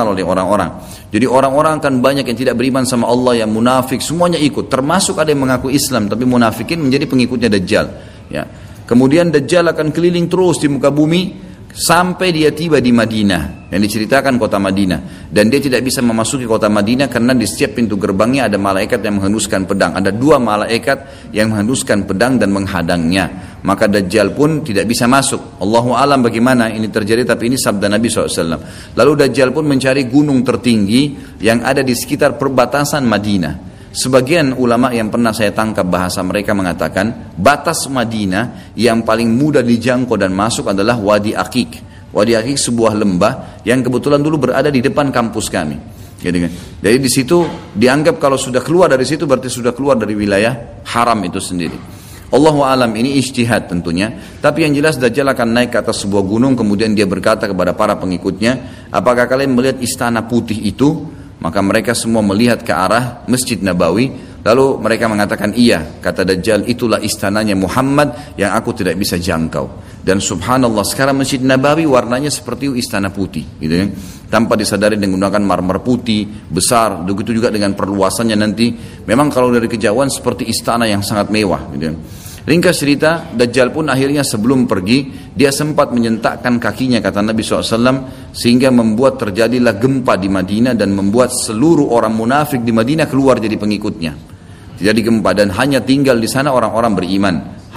Jadi orang-orang akan banyak yang tidak beriman sama Allah, yang munafik, semuanya ikut. Termasuk ada yang mengaku Islam tapi munafikin menjadi pengikutnya Dajjal. Ya. Kemudian Dajjal akan keliling terus di muka bumi sampai dia tiba di Madinah, yang diceritakan kota Madinah, dan dia tidak bisa memasuki kota Madinah karena di setiap pintu gerbangnya ada malaikat yang menghunuskan pedang. Ada 2 malaikat yang menghunuskan pedang dan menghadangnya, maka Dajjal pun tidak bisa masuk. Allahu alam bagaimana ini terjadi, tapi ini sabda Nabi SAW. Lalu Dajjal pun mencari gunung tertinggi yang ada di sekitar perbatasan Madinah. Sebagian ulama yang pernah saya tangkap bahasa mereka mengatakan batas Madinah yang paling mudah dijangkau dan masuk adalah Wadi Aqiq. Wadi Aqiq sebuah lembah yang kebetulan dulu berada di depan kampus kami. Jadi di situ dianggap kalau sudah keluar dari situ berarti sudah keluar dari wilayah haram itu sendiri. Allahu alam, ini ijtihad tentunya. Tapi yang jelas Dajjal akan naik ke atas sebuah gunung, kemudian dia berkata kepada para pengikutnya, apakah kalian melihat istana putih itu? Maka mereka semua melihat ke arah Masjid Nabawi. Lalu mereka mengatakan, iya. Kata Dajjal, itulah istananya Muhammad yang aku tidak bisa jangkau. Dan subhanallah, sekarang Masjid Nabawi warnanya seperti istana putih, gitu kan? Tanpa disadari dengan menggunakan marmer putih besar. Begitu juga dengan perluasannya nanti. Memang kalau dari kejauhan seperti istana yang sangat mewah, gitu kan? Ringkas cerita, Dajjal pun akhirnya sebelum pergi, dia sempat menyentakkan kakinya, kata Nabi SAW, sehingga membuat terjadilah gempa di Madinah dan membuat seluruh orang munafik di Madinah keluar jadi pengikutnya. Terjadi gempa dan hanya tinggal di sana orang-orang beriman.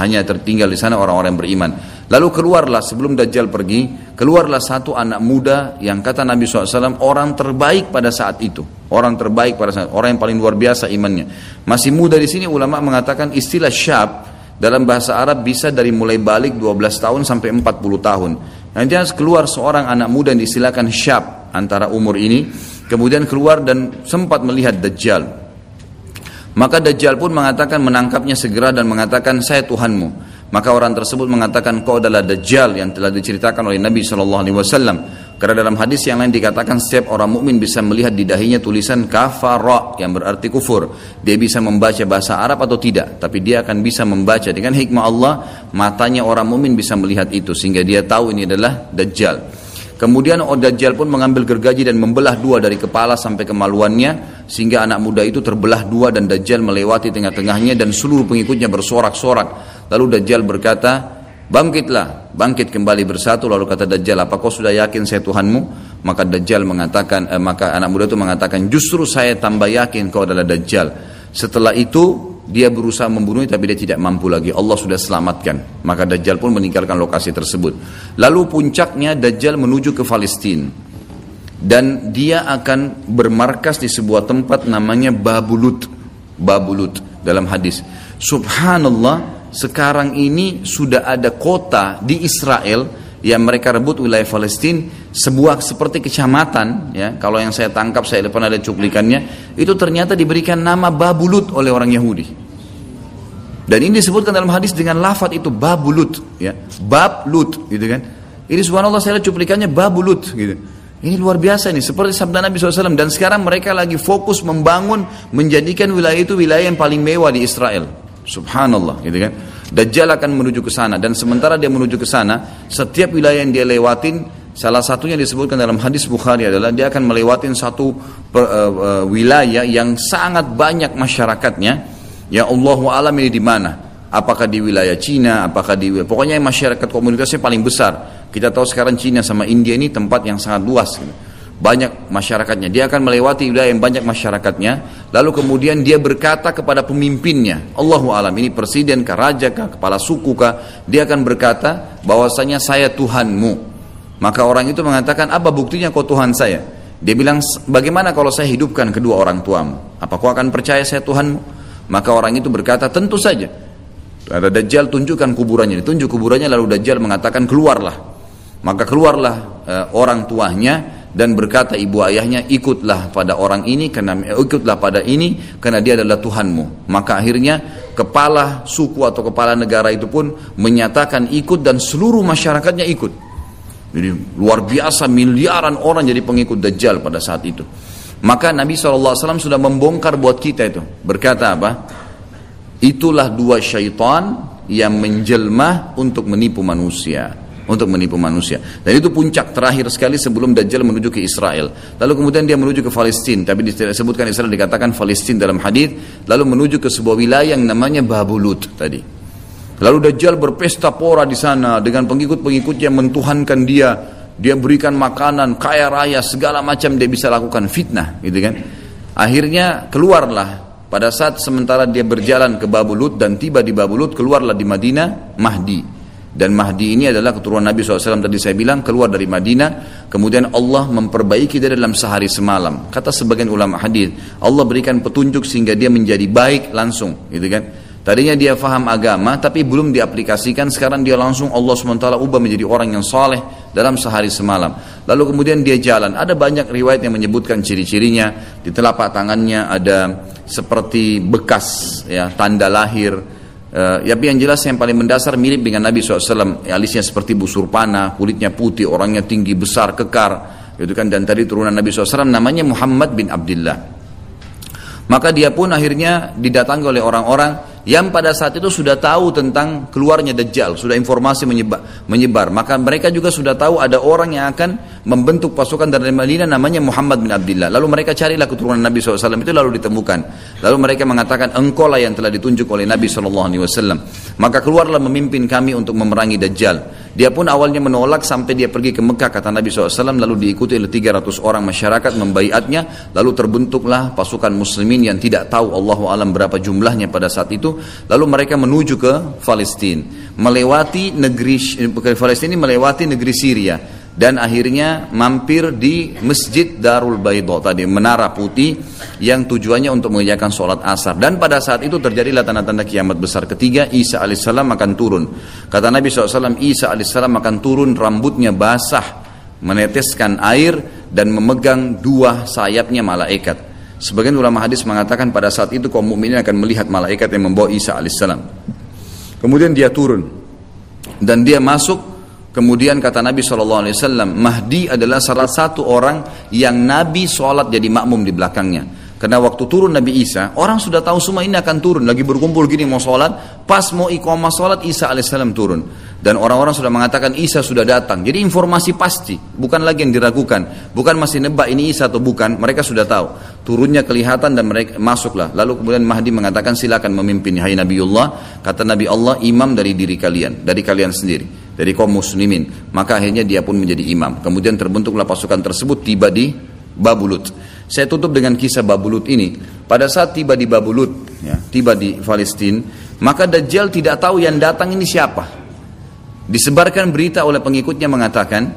Lalu keluarlah, sebelum Dajjal pergi, keluarlah satu anak muda yang kata Nabi SAW orang terbaik pada saat itu. Orang yang paling luar biasa imannya. Masih muda di sini ulama mengatakan istilah syab dalam bahasa Arab bisa dari mulai balik 12 tahun sampai 40 tahun. Nanti keluar seorang anak muda yang diistilahkan syab antara umur ini, kemudian keluar dan sempat melihat Dajjal. Maka Dajjal pun menangkapnya segera dan mengatakan, saya Tuhanmu. Maka orang tersebut mengatakan, kau adalah Dajjal yang telah diceritakan oleh Nabi SAW. Karena dalam hadis yang lain dikatakan setiap orang mukmin bisa melihat di dahinya tulisan kafara yang berarti kufur. Dia bisa membaca bahasa Arab atau tidak, tapi dia akan bisa membaca dengan hikmah Allah. Matanya orang mukmin bisa melihat itu sehingga dia tahu ini adalah Dajjal. Kemudian Dajjal pun mengambil gergaji dan membelah 2 dari kepala sampai kemaluannya sehingga anak muda itu terbelah 2 dan Dajjal melewati tengah-tengahnya dan seluruh pengikutnya bersorak-sorak. Lalu Dajjal berkata, bangkitlah, bangkit kembali bersatu. Lalu kata Dajjal, apa kau sudah yakin saya Tuhanmu? Maka Dajjal mengatakan, maka anak muda itu mengatakan, justru saya tambah yakin kau adalah Dajjal. Setelah itu dia berusaha membunuhnya tapi dia tidak mampu lagi. Allah sudah selamatkan. Maka Dajjal pun meninggalkan lokasi tersebut. Lalu puncaknya Dajjal menuju ke Palestina. Dan dia akan bermarkas di sebuah tempat namanya Babulut. Babulut dalam hadis. Subhanallah, sekarang ini sudah ada kota di Israel yang mereka rebut wilayah Palestina, sebuah seperti kecamatan, ya. Kalau yang saya tangkap, saya depan ada cuplikannya, itu ternyata diberikan nama Babulut oleh orang Yahudi. Dan ini disebutkan dalam hadis dengan lafaz itu Babulut, ya. Bablut, gitu kan. Ini subhanallah, saya lihat cuplikannya Babulut, gitu. Ini luar biasa nih, seperti sabda Nabi SAW. Dan sekarang mereka lagi fokus membangun, menjadikan wilayah itu wilayah yang paling mewah di Israel. Subhanallah, gitu kan. Dajjal akan menuju ke sana, dan sementara dia menuju ke sana, setiap wilayah yang dia lewatin, salah satunya disebutkan dalam hadis Bukhari adalah dia akan melewatin satu wilayah yang sangat banyak masyarakatnya. Ya Allahu a'lam ini di mana? Apakah di wilayah Cina? Apakah di pokoknya masyarakat komunitasnya paling besar. Kita tahu sekarang Cina sama India ini tempat yang sangat luas, gitu. Banyak masyarakatnya, dia akan melewati wilayah yang banyak masyarakatnya, lalu kemudian dia berkata kepada pemimpinnya, Allahu alam, ini presiden kah, raja kah, kepala suku kah, dia akan berkata bahwasanya saya Tuhanmu. Maka orang itu mengatakan, apa buktinya kau Tuhan saya? Dia bilang, bagaimana kalau saya hidupkan kedua orang tuamu? Apa kau akan percaya saya Tuhanmu? Maka orang itu berkata, tentu saja. Ada Dajjal, tunjukkan kuburannya, ditunjuk kuburannya, lalu Dajjal mengatakan, keluarlah. Maka keluarlah orang tuanya dan berkata ibu ayahnya, ikutlah pada orang ini karena dia adalah Tuhanmu. Maka akhirnya kepala suku atau kepala negara itu pun menyatakan ikut, dan seluruh masyarakatnya ikut. Jadi luar biasa, miliaran orang jadi pengikut Dajjal pada saat itu. Maka Nabi SAW sudah membongkar buat kita itu, berkata apa? Itulah dua syaitan yang menjelma untuk menipu manusia. Dan itu puncak terakhir sekali sebelum Dajjal menuju ke Israel. Lalu kemudian dia menuju ke Palestina, tapi disebutkan Israel, dikatakan Palestina dalam hadis. Lalu menuju ke sebuah wilayah yang namanya Babulut tadi. Lalu Dajjal berpesta pora di sana dengan pengikut-pengikutnya, mentuhankan dia berikan makanan, kaya raya, segala macam dia bisa lakukan, fitnah, gitu kan. Akhirnya keluarlah pada saat sementara dia berjalan ke Babulut dan tiba di Babulut, keluarlah di Madinah Mahdi. Dan Mahdi ini adalah keturunan Nabi SAW, tadi saya bilang, keluar dari Madinah. Kemudian Allah memperbaiki dia dalam sehari semalam. Kata sebagian ulama hadis, Allah berikan petunjuk sehingga dia menjadi baik langsung, gitu kan. Tadinya dia faham agama tapi belum diaplikasikan, sekarang dia langsung Allah SWT ubah menjadi orang yang saleh dalam sehari semalam. Lalu kemudian dia jalan. Ada banyak riwayat yang menyebutkan ciri-cirinya. Di telapak tangannya ada seperti bekas, ya, tanda lahir. Tapi yang jelas yang paling mendasar mirip dengan Nabi SAW. Alisnya seperti busur panah, kulitnya putih, orangnya tinggi, besar, kekar, gitu kan. Dan tadi turunan Nabi SAW namanya Muhammad bin Abdullah. Maka dia pun akhirnya didatangi oleh orang-orang yang pada saat itu sudah tahu tentang keluarnya Dajjal, sudah informasi menyebar. Maka mereka juga sudah tahu ada orang yang akan membentuk pasukan dari Madinah namanya Muhammad bin Abdullah. Lalu mereka carilah keturunan Nabi SAW itu, lalu ditemukan. Lalu mereka mengatakan, engkau lah yang telah ditunjuk oleh Nabi SAW. Maka keluarlah memimpin kami untuk memerangi Dajjal. Dia pun awalnya menolak sampai dia pergi ke Mekah, kata Nabi SAW, lalu diikuti oleh 300 orang masyarakat membaiatnya. Lalu terbentuklah pasukan muslimin yang tidak tahu Allahu alam berapa jumlahnya pada saat itu. Lalu mereka menuju ke Palestina, melewati negeri Syria, dan akhirnya mampir di Masjid Darul Baydha tadi, menara putih yang tujuannya untuk mengerjakan sholat asar. Dan pada saat itu terjadilah tanda-tanda kiamat besar ketiga. Isa alaihissalam akan turun. Kata Nabi SAW, Isa alaihissalam akan turun, rambutnya basah, meneteskan air, dan memegang dua sayapnya malaikat. Sebagian ulama hadis mengatakan pada saat itu kaum mukminin akan melihat malaikat yang membawa Isa alaihissalam. Kemudian dia turun dan dia masuk. Kemudian kata Nabi SAW, Mahdi adalah salah satu orang yang Nabi sholat jadi makmum di belakangnya. Karena waktu turun Nabi Isa, orang sudah tahu semua ini akan turun, lagi berkumpul gini mau sholat, pas mau iqamah sholat Isa alaihissalam turun. Dan orang-orang sudah mengatakan Isa sudah datang. Jadi informasi pasti, bukan lagi yang diragukan, bukan masih nebak ini Isa atau bukan, mereka sudah tahu. Turunnya kelihatan dan mereka masuklah. Lalu kemudian Mahdi mengatakan, silakan memimpin, hai Nabiullah. Kata Nabi Allah, imam dari diri kalian, dari kalian sendiri, dari kaum muslimin. Maka akhirnya dia pun menjadi imam. Kemudian terbentuklah pasukan tersebut, tiba di Babulut. Saya tutup dengan kisah Babulut ini. pada saat tiba di Babulut, ya, tiba di Palestina, maka Dajjal tidak tahu yang datang ini siapa. Disebarkan berita oleh pengikutnya mengatakan,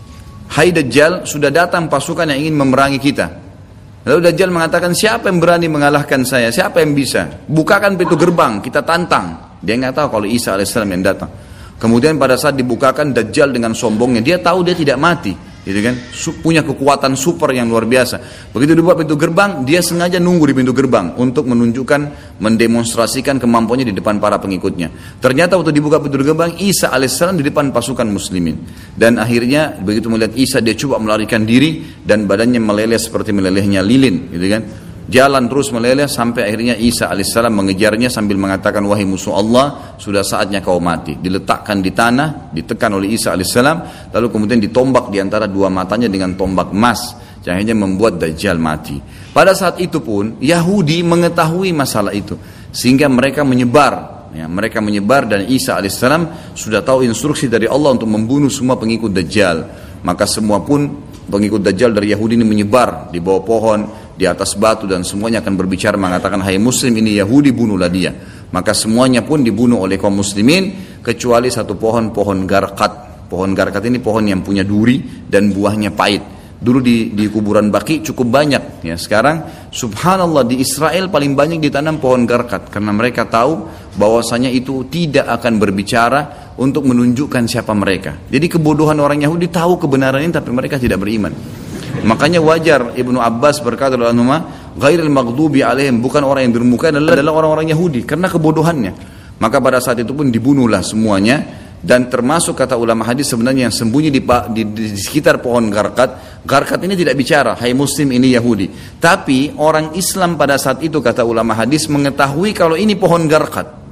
hai Dajjal, sudah datang pasukan yang ingin memerangi kita. Lalu Dajjal mengatakan, siapa yang berani mengalahkan saya? Siapa yang bisa? Bukakan pintu gerbang, kita tantang. Dia nggak tahu kalau Isa alaihissalam yang datang. Kemudian pada saat dibukakan, Dajjal dengan sombongnya, dia tahu dia tidak mati, gitu kan? Punya kekuatan super yang luar biasa. Begitu dibuka pintu gerbang, dia sengaja nunggu di pintu gerbang untuk menunjukkan, mendemonstrasikan kemampuannya di depan para pengikutnya. Ternyata waktu dibuka pintu gerbang, Isa alaihissalam di depan pasukan muslimin. Dan akhirnya begitu melihat Isa, dia coba melarikan diri dan badannya meleleh seperti melelehnya lilin, gitu kan? Jalan terus meleleh sampai akhirnya Isa alaihissalam mengejarnya sambil mengatakan, wahai musuh Allah, sudah saatnya kau mati. Diletakkan di tanah, ditekan oleh Isa alaihissalam, lalu kemudian ditombak di antara dua matanya dengan tombak emas, yang akhirnya membuat Dajjal mati. Pada saat itu pun Yahudi mengetahui masalah itu, sehingga mereka menyebar. Ya, mereka menyebar dan Isa alaihissalam sudah tahu instruksi dari Allah untuk membunuh semua pengikut Dajjal. Maka semua pun pengikut Dajjal dari Yahudi ini menyebar di bawah pohon, di atas batu, dan semuanya akan berbicara mengatakan, hai muslim, ini Yahudi, bunuhlah dia. Maka semuanya pun dibunuh oleh kaum muslimin kecuali satu pohon garkat. Pohon garkat ini pohon yang punya duri dan buahnya pahit. Dulu di kuburan Baqi cukup banyak, ya. Sekarang subhanallah di Israel paling banyak ditanam pohon garkat karena mereka tahu bahwasanya itu tidak akan berbicara untuk menunjukkan siapa mereka. Jadi kebodohan orang Yahudi tahu kebenaran ini tapi mereka tidak beriman. Makanya wajar Ibnu Abbas berkata dalam nama ghairil maghdubi alaihim, bukan orang yang durmuka adalah orang-orang Yahudi karena kebodohannya. Maka pada saat itu pun dibunuhlah semuanya, dan termasuk kata ulama hadis sebenarnya yang sembunyi di sekitar pohon garkat. Garkat ini tidak bicara, hai muslim, ini Yahudi. Tapi orang Islam pada saat itu kata ulama hadis mengetahui kalau ini pohon garkat.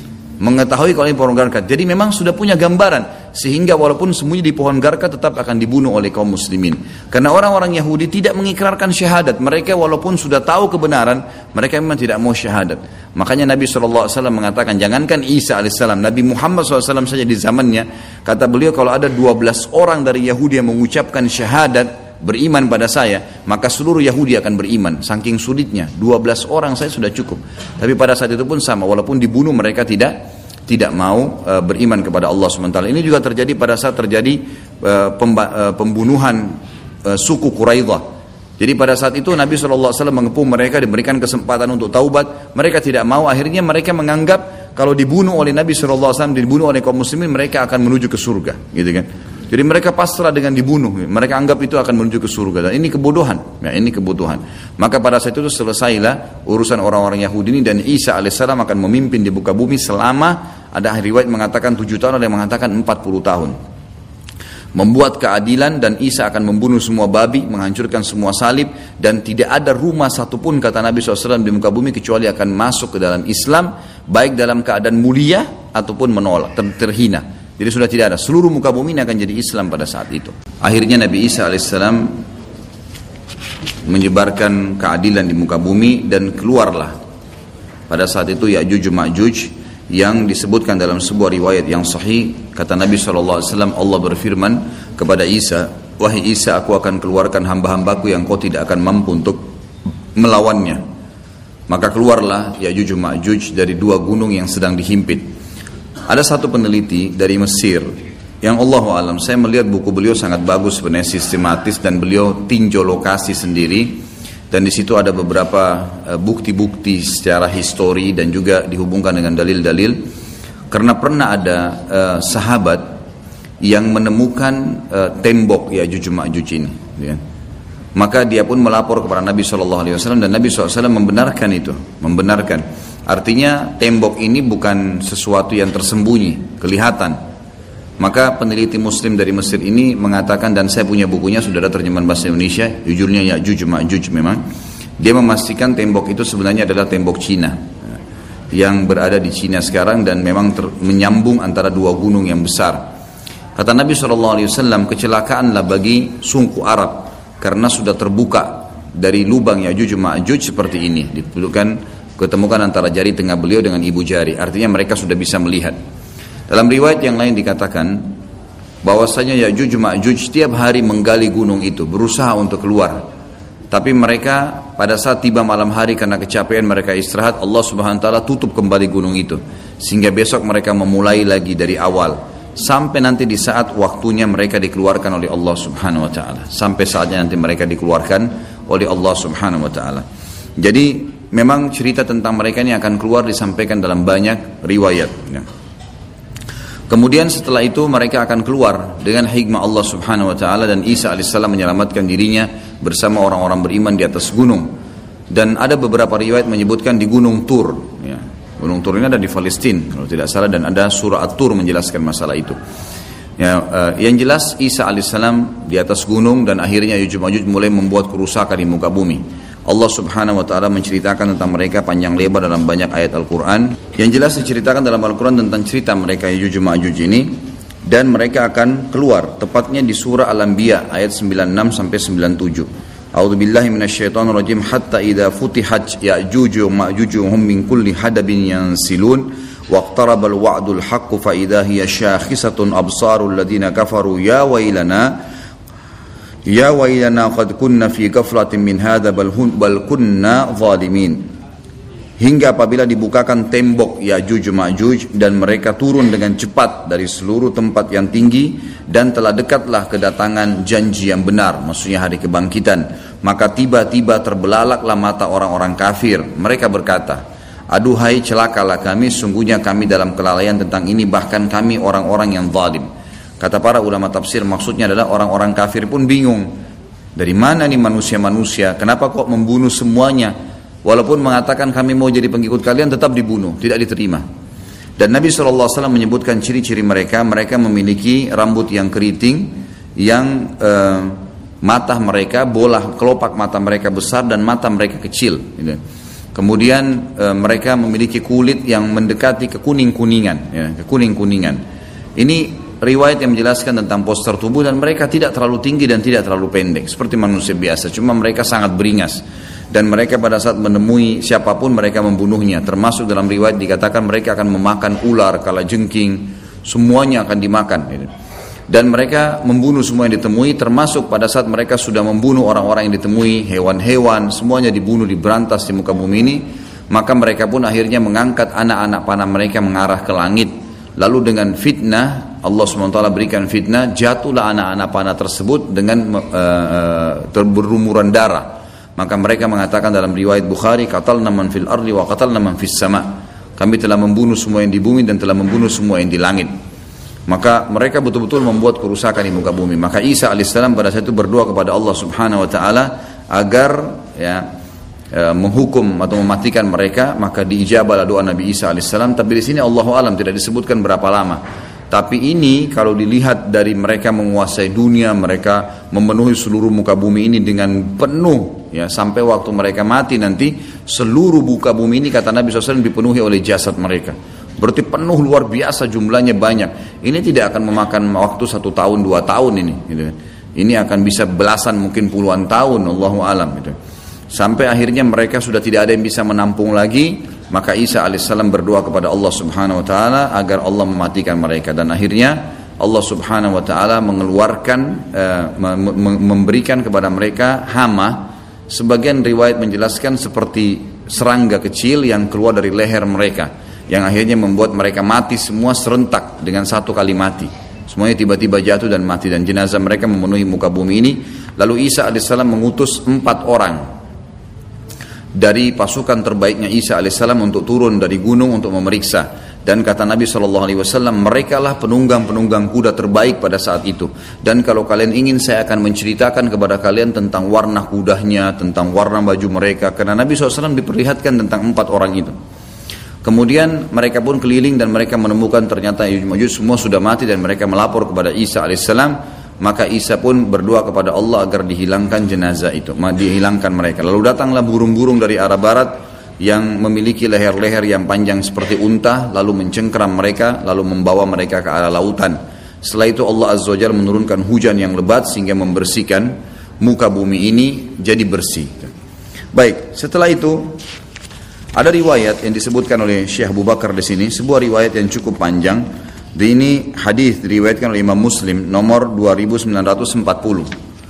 Jadi memang sudah punya gambaran, sehingga walaupun sembunyi di pohon garkat tetap akan dibunuh oleh kaum muslimin. Karena orang-orang Yahudi tidak mengikrarkan syahadat. Mereka walaupun sudah tahu kebenaran, mereka memang tidak mau syahadat. Makanya Nabi SAW mengatakan, jangankan Isa AS, Nabi Muhammad SAW saja di zamannya, kata beliau, kalau ada 12 orang dari Yahudi yang mengucapkan syahadat, beriman pada saya, maka seluruh Yahudi akan beriman. Saking sulitnya, 12 orang saya sudah cukup. Tapi pada saat itu pun sama, walaupun dibunuh mereka tidak mau beriman kepada Allah SWT. Ini juga terjadi pada saat terjadi pembunuhan suku Quraidah. Jadi pada saat itu Nabi SAW mengepung mereka, diberikan kesempatan untuk taubat. Mereka tidak mau, akhirnya mereka menganggap kalau dibunuh oleh Nabi SAW, dibunuh oleh kaum muslimin, mereka akan menuju ke surga, gitu kan. Jadi mereka pasrah dengan dibunuh, mereka anggap itu akan menuju ke surga, dan ini kebodohan, ya, ini kebodohan. Maka pada saat itu selesailah urusan orang-orang Yahudi ini, dan Isa alaihissalam akan memimpin di muka bumi selama, ada riwayat mengatakan 7 tahun, ada yang mengatakan 40 tahun. Membuat keadilan, dan Isa akan membunuh semua babi, menghancurkan semua salib, dan tidak ada rumah satupun kata Nabi SAW di muka bumi kecuali akan masuk ke dalam Islam, baik dalam keadaan mulia ataupun menolak, terhina. Jadi sudah tidak ada, seluruh muka bumi ini akan jadi Islam pada saat itu. Akhirnya Nabi Isa alaihissalam menyebarkan keadilan di muka bumi, dan keluarlah pada saat itu Ya'juj Ma'juj, yang disebutkan dalam sebuah riwayat yang sahih. Kata Nabi SAW, Allah berfirman kepada Isa, wahai Isa, aku akan keluarkan hamba-hambaku yang kau tidak akan mampu untuk melawannya. Maka keluarlah Ya'juj Ma'juj dari 2 gunung yang sedang dihimpit. Ada satu peneliti dari Mesir yang Allahu alam, saya melihat buku beliau sangat bagus sebenarnya, sistematis, dan beliau tinjau lokasi sendiri, dan di situ ada beberapa bukti-bukti secara histori dan juga dihubungkan dengan dalil-dalil. Karena pernah ada sahabat yang menemukan tembok Ya'juj Ma'juj ini, ya. Maka dia pun melapor kepada Nabi SAW, dan Nabi SAW membenarkan itu, membenarkan. Artinya tembok ini bukan sesuatu yang tersembunyi, kelihatan. Maka peneliti muslim dari Mesir ini mengatakan, dan saya punya bukunya, sudah ada terjemahan bahasa Indonesia, judulnya Ya'juj Ma'juj memang. Dia memastikan tembok itu sebenarnya adalah tembok Cina, yang berada di Cina sekarang, dan memang menyambung antara 2 gunung yang besar. Kata Nabi SAW, kecelakaanlah bagi suku Arab, karena sudah terbuka dari lubang Ya'juj Ma'juj seperti ini, ketemukan antara jari tengah beliau dengan ibu jari, artinya mereka sudah bisa melihat. Dalam riwayat yang lain dikatakan bahwasanya Ya'juj Ma'juj setiap hari menggali gunung itu, berusaha untuk keluar, tapi mereka pada saat tiba malam hari karena kecapean mereka istirahat, Allah Subhanahu wa taala tutup kembali gunung itu sehingga besok mereka memulai lagi dari awal sampai nanti di saat waktunya mereka dikeluarkan oleh Allah Subhanahu wa taala, sampai saatnya nanti mereka dikeluarkan oleh Allah Subhanahu wa taala. Jadi memang cerita tentang mereka ini akan keluar disampaikan dalam banyak riwayat ya. Kemudian setelah itu mereka akan keluar dengan hikmah Allah Subhanahu wa taala, dan Isa alaihissalam menyelamatkan dirinya bersama orang-orang beriman di atas gunung. Dan ada beberapa riwayat menyebutkan di Gunung Tur ya. Gunung Tur ini ada di Palestina kalau tidak salah, dan ada surah At-Tur menjelaskan masalah itu ya. Yang jelas Isa alaihissalam di atas gunung, dan akhirnya Ya'juj Ma'juj mulai membuat kerusakan di muka bumi. Allah Subhanahu wa taala menceritakan tentang mereka panjang lebar dalam banyak ayat Al-Qur'an. Yang jelas diceritakan dalam Al-Qur'an tentang cerita mereka Ya'juj Ma'juj ini, dan mereka akan keluar tepatnya di surah Al-Anbiya ayat 96 sampai 97. A'udzubillahi minasyaitonir rajim. Hatta idza futihat Ya'juj wa Ma'juj hum min kulli hadabin yansilun waqtarabal wa'dul haqq fa idza hiya syakhisatun absarul ladina kafaru ya wailana qad kunna fi ghaflatin min hadza bal kunna zalimin. Hingga apabila dibukakan tembok Ya'juj Ma'juj dan mereka turun dengan cepat dari seluruh tempat yang tinggi, dan telah dekatlah kedatangan janji yang benar, maksudnya hari kebangkitan, maka tiba-tiba terbelalaklah mata orang-orang kafir. Mereka berkata, aduhai celakalah kami, sungguhnya kami dalam kelalaian tentang ini, bahkan kami orang-orang yang zalim. Kata para ulama tafsir, maksudnya adalah orang-orang kafir pun bingung, dari mana nih manusia-manusia, kenapa kok membunuh semuanya? Walaupun mengatakan kami mau jadi pengikut kalian, tetap dibunuh, tidak diterima. Dan Nabi SAW menyebutkan ciri-ciri mereka. Mereka memiliki rambut yang keriting, yang mata mereka, bola kelopak mata mereka besar dan mata mereka kecil gitu. Kemudian mereka memiliki kulit yang mendekati kekuning-kuningan ya, kekuning-kuningan. Ini riwayat yang menjelaskan tentang postur tubuh, dan mereka tidak terlalu tinggi dan tidak terlalu pendek seperti manusia biasa, cuma mereka sangat beringas. Dan mereka pada saat menemui siapapun mereka membunuhnya, termasuk dalam riwayat dikatakan mereka akan memakan ular, kalajengking, semuanya akan dimakan gitu. Dan mereka membunuh semua yang ditemui, termasuk pada saat mereka sudah membunuh orang-orang yang ditemui, hewan-hewan, semuanya dibunuh, diberantas di muka bumi ini. Maka mereka pun akhirnya mengangkat anak-anak panah mereka mengarah ke langit. Lalu dengan fitnah, Allah SWT berikan fitnah, jatuhlah anak-anak panah tersebut dengan berlumuran darah. Maka mereka mengatakan dalam riwayat Bukhari, qatalna man fil ardi wa qatalna man fis sama. Kami telah membunuh semua yang di bumi dan telah membunuh semua yang di langit. Maka mereka betul-betul membuat kerusakan di muka bumi. Maka Isa alaihissalam pada saat itu berdoa kepada Allah Subhanahu wa taala agar ya menghukum atau mematikan mereka. Maka diijabahlah doa Nabi Isa alaihissalam. Tapi di sini Allahu alam tidak disebutkan berapa lama. Tapi ini kalau dilihat dari mereka menguasai dunia, mereka memenuhi seluruh muka bumi ini dengan penuh ya, sampai waktu mereka mati nanti seluruh muka bumi ini kata Nabi SAW dipenuhi oleh jasad mereka. Berarti penuh luar biasa, jumlahnya banyak. Ini tidak akan memakan waktu 1 tahun 2 tahun ini gitu. Ini akan bisa belasan mungkin puluhan tahun, Allahu alam gitu. Sampai akhirnya mereka sudah tidak ada yang bisa menampung lagi. Maka Isa alaihissalam berdoa kepada Allah Subhanahu wa taala agar Allah mematikan mereka, dan akhirnya Allah Subhanahu wa taala mengeluarkan memberikan kepada mereka hama. Sebagian riwayat menjelaskan seperti serangga kecil yang keluar dari leher mereka, yang akhirnya membuat mereka mati semua serentak dengan satu kali mati. Semuanya tiba-tiba jatuh dan mati, dan jenazah mereka memenuhi muka bumi ini. Lalu Isa alaihissalam mengutus 4 orang dari pasukan terbaiknya Isa alaihissalam untuk turun dari gunung untuk memeriksa. Dan kata Nabi SAW, mereka lah penunggang-penunggang kuda terbaik pada saat itu. Dan kalau kalian ingin, saya akan menceritakan kepada kalian tentang warna kudanya, tentang warna baju mereka. Karena Nabi SAW diperlihatkan tentang 4 orang itu. Kemudian mereka pun keliling dan mereka menemukan ternyata Ya'juj Ma'juj semua sudah mati, dan mereka melapor kepada Isa alaihissalam. Maka Isa pun berdoa kepada Allah agar dihilangkan jenazah itu, dihilangkan mereka. Lalu datanglah burung-burung dari arah barat yang memiliki leher-leher yang panjang seperti unta, lalu mencengkeram mereka, lalu membawa mereka ke arah lautan. Setelah itu Allah Azza wa Jalla menurunkan hujan yang lebat sehingga membersihkan muka bumi ini jadi bersih. Baik, setelah itu ada riwayat yang disebutkan oleh Syekh Abu Bakar di sini, sebuah riwayat yang cukup panjang. Ini hadis diriwayatkan oleh Imam Muslim nomor 2940.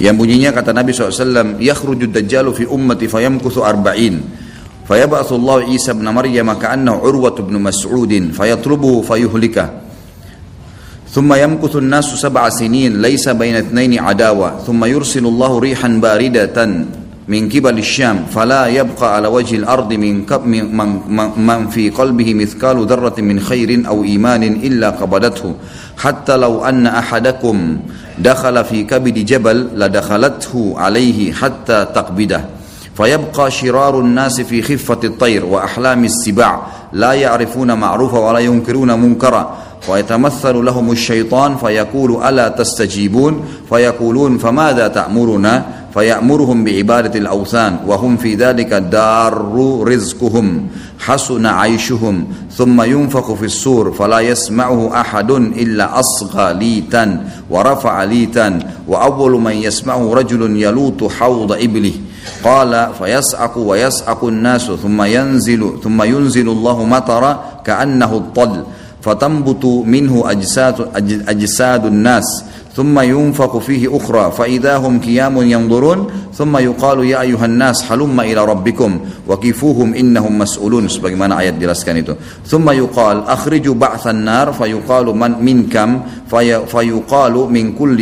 Yang bunyinya kata Nabi SAW, yakhruju dajjalu fi ummati fayamkuthu arba'in fayab'athu Allah Isa ibn Maryam ka'annahu Urwah ibn Mas'ud fayatlubuhu fayuhlikah thumma yamkuthu an-nasu 7 sinin laysa baina ithnaini adawa thumma yursilu Allah rihan baridatan min qibal asy-Syam fala yabqa ala wajhi al-ardi man fi qalbihi mithqalu dharratin min khairin aw imanin illa qabadathu hatta law anna ahadakum dakhala fi kabidi jabal la dakhalathu alayhi hatta taqbidah fayabqa shirarun nasi fi khiffati at-tayr wa ahlami as-siba' la ya'rifuna ma'rufa wa la yunkiruna munkara فيتمثل لهم الشيطان فيقول ألا تستجيبون فيقولون فماذا تأمرنا فيأمرهم بعبادة الأوثان وهم في ذلك دار رزقهم حسن عيشهم ثم ينفخ في الصور فلا يسمعه أحد إلا أصغى ليتا ورفع ليتا وأول من يسمعه رجل يلوط حوض إبله قال فيسعق ويسعق الناس ثم ينزل الله مطرا كأنه الطل فتنبت منه أجساد الناس ثم ينفخ فيه أخرى فإذا هم قيام ينظرون ثم يقال يا أيها الناس هلم إلى ربكم وقفوهم إنهم مسؤولون sebagaimana ayat jelaskan itu ثم يقال أخرجوا بعث النار فيقال من كم فيقال من كل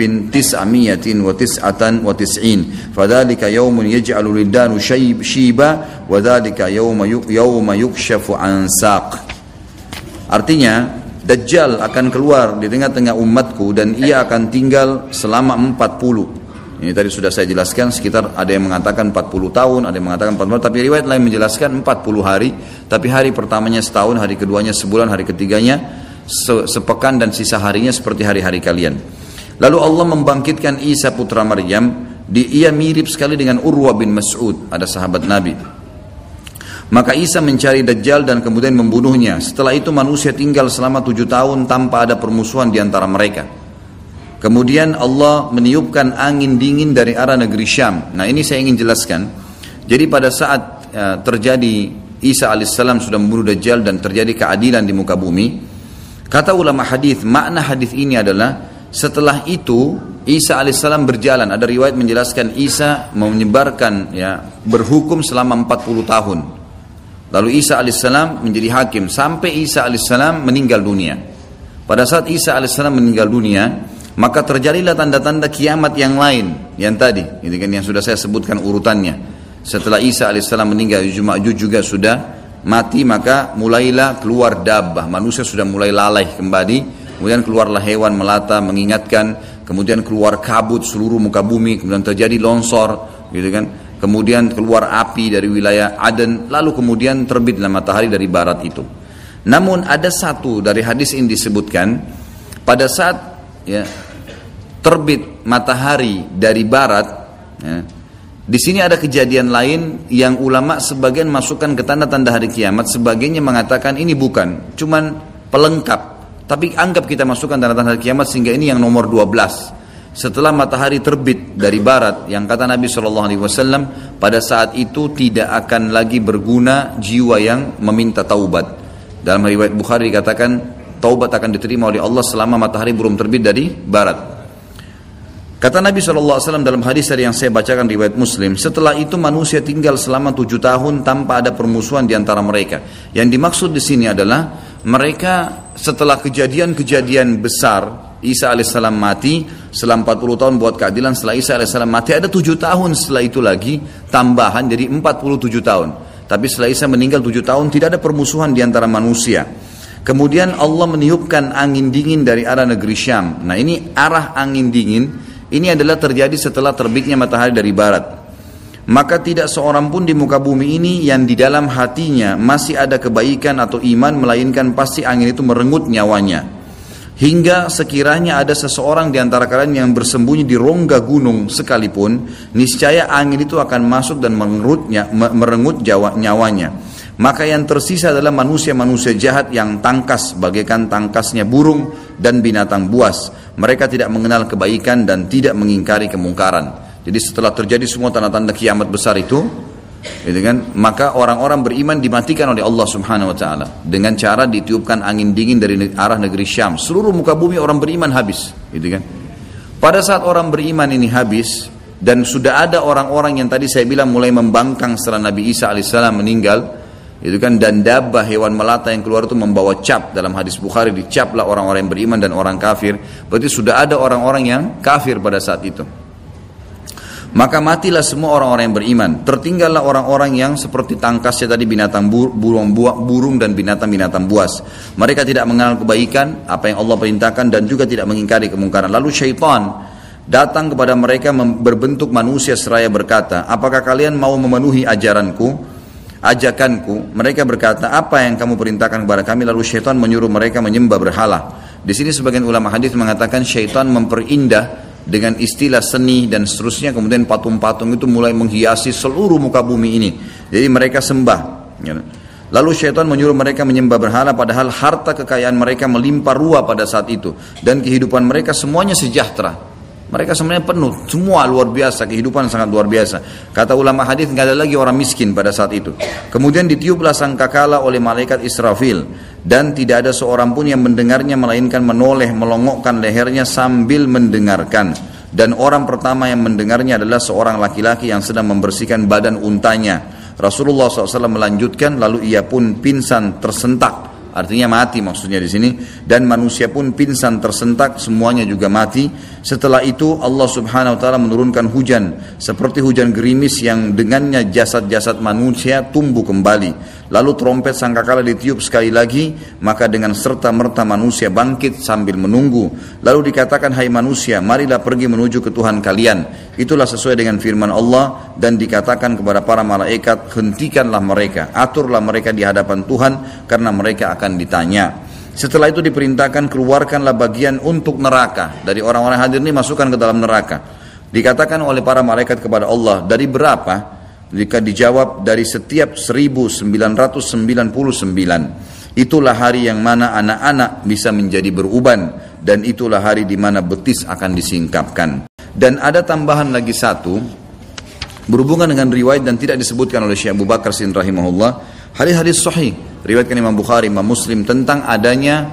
1999 فذلك يوم يجعل الولدان شيبا وذلك يوم يكشف عن ساق. Artinya Dajjal akan keluar di tengah-tengah umatku dan ia akan tinggal selama 40. Ini tadi sudah saya jelaskan, sekitar ada yang mengatakan 40 tahun, ada yang mengatakan 40, tapi riwayat lain menjelaskan 40 hari, tapi hari pertamanya setahun, hari keduanya sebulan, hari ketiganya sepekan dan sisa harinya seperti hari-hari kalian. Lalu Allah membangkitkan Isa putra Maryam, ia mirip sekali dengan Urwah bin Mas'ud, ada sahabat Nabi. Maka Isa mencari Dajjal dan kemudian membunuhnya. Setelah itu manusia tinggal selama 7 tahun tanpa ada permusuhan di antara mereka. Kemudian Allah meniupkan angin dingin dari arah negeri Syam. Nah ini saya ingin jelaskan. Jadi pada saat terjadi Isa alaihissalam sudah membunuh Dajjal dan terjadi keadilan di muka bumi, kata ulama hadis, makna hadis ini adalah setelah itu Isa alaihissalam berjalan. Ada riwayat menjelaskan Isa menyebarkan berhukum selama 40 tahun. Lalu Isa alaihissalam menjadi hakim sampai Isa alaihissalam meninggal dunia. Pada saat Isa alaihissalam meninggal dunia, maka terjadilah tanda-tanda kiamat yang lain, yang tadi, ini kan yang sudah saya sebutkan urutannya. Setelah Isa alaihissalam meninggal, Ma'juj juga sudah mati, maka mulailah keluar dabbah, manusia sudah mulai lalai kembali. Kemudian keluarlah hewan melata mengingatkan, kemudian keluar kabut seluruh muka bumi, kemudian terjadi longsor, gitu kan. Kemudian keluar api dari wilayah Aden, lalu kemudian terbitlah matahari dari barat itu. Namun ada satu dari hadis ini disebutkan, pada saat terbit matahari dari barat, di sini ada kejadian lain yang ulama sebagian masukkan ke tanda-tanda hari kiamat, sebagiannya mengatakan ini bukan, cuman pelengkap. Tapi anggap kita masukkan tanda-tanda hari kiamat sehingga ini yang nomor 12. Setelah matahari terbit dari barat, yang kata Nabi SAW, pada saat itu tidak akan lagi berguna jiwa yang meminta taubat. Dalam riwayat Bukhari dikatakan taubat akan diterima oleh Allah selama matahari belum terbit dari barat. Kata Nabi SAW dalam hadis yang saya bacakan riwayat Muslim, setelah itu manusia tinggal selama 7 tahun tanpa ada permusuhan di antara mereka. Yang dimaksud di sini adalah mereka setelah kejadian-kejadian besar, Isa alaihissalam mati, setelah 40 tahun buat keadilan, setelah Isa alaihissalam mati ada 7 tahun setelah itu lagi tambahan, jadi 47 tahun. Tapi setelah Isa meninggal 7 tahun tidak ada permusuhan di antara manusia. Kemudian Allah meniupkan angin dingin dari arah negeri Syam. Nah ini arah angin dingin, ini adalah terjadi setelah terbitnya matahari dari barat. Maka tidak seorang pun di muka bumi ini yang di dalam hatinya masih ada kebaikan atau iman, melainkan pasti angin itu merenggut nyawanya. Hingga sekiranya ada seseorang di antara kalian yang bersembunyi di rongga gunung sekalipun, niscaya angin itu akan masuk dan merenggut nyawanya. Maka yang tersisa adalah manusia-manusia jahat yang tangkas, bagaikan tangkasnya burung dan binatang buas. Mereka tidak mengenal kebaikan dan tidak mengingkari kemungkaran. Jadi setelah terjadi semua tanda-tanda kiamat besar itu, gitu kan, maka orang-orang beriman dimatikan oleh Allah Subhanahu wa taala dengan cara ditiupkan angin dingin dari arah negeri Syam. Seluruh muka bumi orang beriman habis, gitu kan. Pada saat orang beriman ini habis, dan sudah ada orang-orang yang tadi saya bilang mulai membangkang setelah Nabi Isa alaihissalam meninggal, itu kan, dan dabah hewan melata yang keluar itu membawa cap. Dalam hadis Bukhari, dicaplah orang-orang yang beriman dan orang kafir. Berarti sudah ada orang-orang yang kafir pada saat itu. Maka matilah semua orang-orang yang beriman. Tertinggallah orang-orang yang seperti tangkasnya tadi binatang burung dan binatang-binatang buas. Mereka tidak mengenal kebaikan, apa yang Allah perintahkan, dan juga tidak mengingkari kemungkaran. Lalu syaitan datang kepada mereka berbentuk manusia seraya berkata, apakah kalian mau memenuhi ajakanku? Mereka berkata, apa yang kamu perintahkan kepada kami? Lalu syaitan menyuruh mereka menyembah berhala. Di sini sebagian ulama hadis mengatakan syaitan memperindah dengan istilah seni dan seterusnya, kemudian patung-patung itu mulai menghiasi seluruh muka bumi ini. Jadi mereka sembah. Lalu syaitan menyuruh mereka menyembah berhala, padahal harta kekayaan mereka melimpah ruah pada saat itu, dan kehidupan mereka semuanya sejahtera. Mereka sebenarnya penuh, semua luar biasa, kehidupan sangat luar biasa. Kata ulama hadis, nggak ada lagi orang miskin pada saat itu. Kemudian ditiuplah sangkakala oleh malaikat Israfil, dan tidak ada seorang pun yang mendengarnya melainkan menoleh, melongokkan lehernya sambil mendengarkan. Dan orang pertama yang mendengarnya adalah seorang laki-laki yang sedang membersihkan badan untanya. Rasulullah SAW melanjutkan, lalu ia pun pingsan tersentak. Artinya mati maksudnya di sini, dan manusia pun pingsan tersentak, semuanya juga mati. Setelah itu Allah Subhanahu wa taala menurunkan hujan seperti hujan gerimis yang dengannya jasad-jasad manusia tumbuh kembali. Lalu trompet sangkakala ditiup sekali lagi, maka dengan serta-merta manusia bangkit sambil menunggu. Lalu dikatakan, hai manusia, marilah pergi menuju ke Tuhan kalian. Itulah sesuai dengan firman Allah, dan dikatakan kepada para malaikat, hentikanlah mereka, aturlah mereka di hadapan Tuhan, karena mereka akan ditanya. Setelah itu diperintahkan, keluarkanlah bagian untuk neraka. Dari orang-orang hadir ini masukkan ke dalam neraka. Dikatakan oleh para malaikat kepada Allah, dari berapa? Jika dijawab, dari setiap 1999. Itulah hari yang mana anak-anak bisa menjadi beruban, dan itulah hari di mana betis akan disingkapkan. Dan ada tambahan lagi satu, berhubungan dengan riwayat dan tidak disebutkan oleh Syekh Abu Bakar Siddiq rahimahullah. Hadis-hadis sahih riwayatkan Imam Bukhari, Imam Muslim, tentang adanya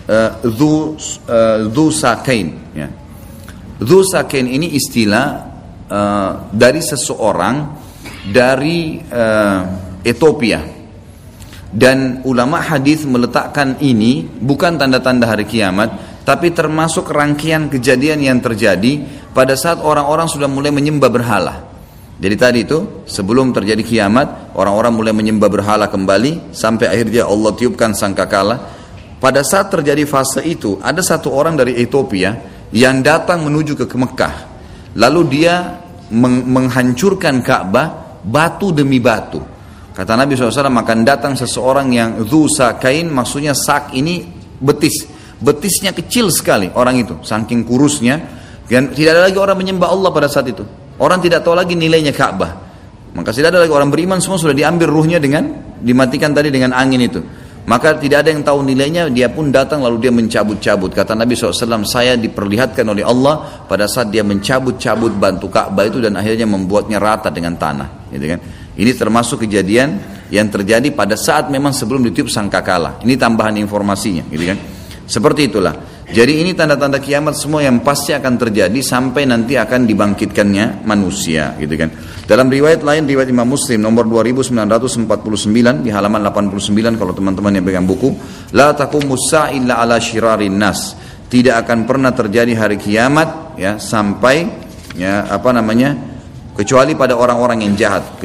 dzu sakain. Ya. Dzu sakain ini istilah dari seseorang dari Ethiopia, dan ulama hadis meletakkan ini bukan tanda-tanda hari kiamat, tapi termasuk rangkaian kejadian yang terjadi pada saat orang-orang sudah mulai menyembah berhala. Jadi tadi itu sebelum terjadi kiamat, orang-orang mulai menyembah berhala kembali, sampai akhirnya Allah tiupkan sangkakala. Pada saat terjadi fase itu, ada satu orang dari Ethiopia yang datang menuju ke Mekah, lalu dia menghancurkan Ka'bah batu demi batu. Kata Nabi SAW, akan datang seseorang yang dzu sakain, maksudnya sak ini betisnya kecil sekali orang itu, saking kurusnya, dan tidak ada lagi orang menyembah Allah pada saat itu. Orang tidak tahu lagi nilainya Ka'bah. Maka tidak ada lagi orang beriman, semua sudah diambil ruhnya dengan dimatikan tadi dengan angin itu. Maka tidak ada yang tahu nilainya, dia pun datang lalu dia mencabut-cabut. Kata Nabi SAW, saya diperlihatkan oleh Allah pada saat dia mencabut-cabut batu Ka'bah itu, dan akhirnya membuatnya rata dengan tanah. Gitu kan? Ini termasuk kejadian yang terjadi pada saat memang sebelum ditiup sangkakala. Ini tambahan informasinya. Gitu kan? Seperti itulah. Jadi ini tanda-tanda kiamat semua yang pasti akan terjadi sampai nanti akan dibangkitkannya manusia, gitu kan. Dalam riwayat lain, riwayat Imam Muslim nomor 2949 di halaman 89, kalau teman-teman yang pegang buku, la taqumus sa'a illa ala syirarin nas. Tidak akan pernah terjadi hari kiamat ya sampai ya kecuali pada orang-orang yang jahat,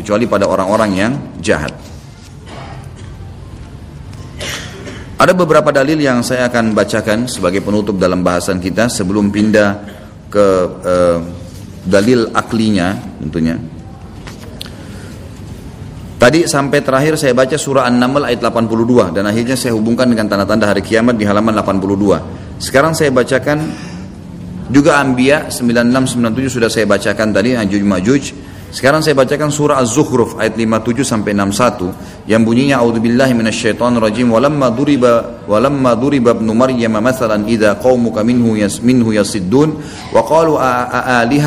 Ada beberapa dalil yang saya akan bacakan sebagai penutup dalam bahasan kita sebelum pindah ke dalil aklinya tentunya. Tadi sampai terakhir saya baca surah An-Naml ayat 82 dan akhirnya saya hubungkan dengan tanda-tanda hari kiamat di halaman 82. Sekarang saya bacakan juga Anbiya 96-97 sudah saya bacakan tadi, Ya'juj Ma'juj. Sekarang saya bacakan surah Az-Zukhruf ayat 57 sampai 61 yang bunyinya a'udzubillahi minasyaitonir rajim walamma duriba ibnu maryam mathalan idza qaumuka minhu yasiddun wa qalu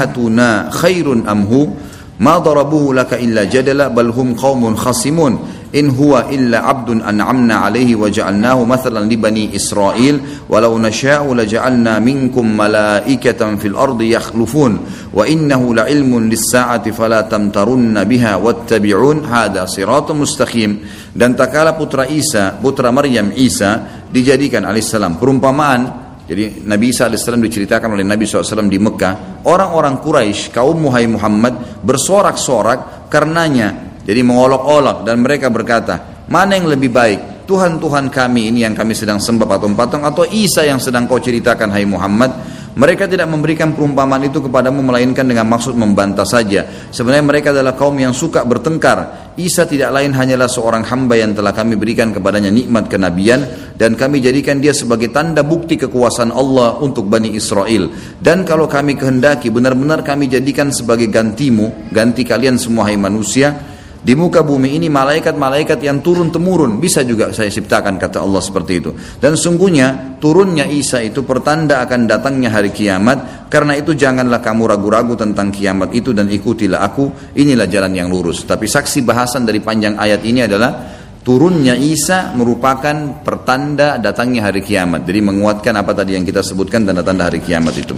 alihatuna khairun amhu ma darabuhu laka illa jadala bal hum qaumun khasimun in huwa illa 'abdun an'amna 'alaihi wa ja'alnahu mathalan li bani Israil walau nasha'u laja'alna minkum malaikatan fil ardi yakhlufun wa innahu la'ilmun lis-sa'ati fala tamtarunna biha wattabi'un hadha siratun mustaqim. Dan tak kala putra Maryam Isa dijadikan alaihissalam perumpamaan. Jadi Nabi Isa AS diceritakan oleh Nabi SAW di Mekah, orang-orang Quraisy, kaum Muhammad bersorak-sorak karenanya, jadi mengolok-olok, dan mereka berkata, mana yang lebih baik, Tuhan-Tuhan kami ini yang kami sedang sembah patung-patung, atau Isa yang sedang kau ceritakan hai Muhammad? Mereka tidak memberikan perumpamaan itu kepadamu melainkan dengan maksud membantah saja. Sebenarnya mereka adalah kaum yang suka bertengkar. Isa tidak lain hanyalah seorang hamba yang telah kami berikan kepadanya nikmat kenabian, dan kami jadikan dia sebagai tanda bukti kekuasaan Allah untuk Bani Israel. Dan kalau kami kehendaki, benar-benar kami jadikan sebagai gantimu, ganti kalian semua hai manusia, di muka bumi ini malaikat-malaikat yang turun-temurun, bisa juga saya ciptakan, kata Allah seperti itu. Dan sungguhnya turunnya Isa itu pertanda akan datangnya hari kiamat. Karena itu janganlah kamu ragu-ragu tentang kiamat itu dan ikutilah aku, inilah jalan yang lurus. Tapi saksi bahasan dari panjang ayat ini adalah turunnya Isa merupakan pertanda datangnya hari kiamat. Jadi menguatkan apa tadi yang kita sebutkan, tanda-tanda hari kiamat itu.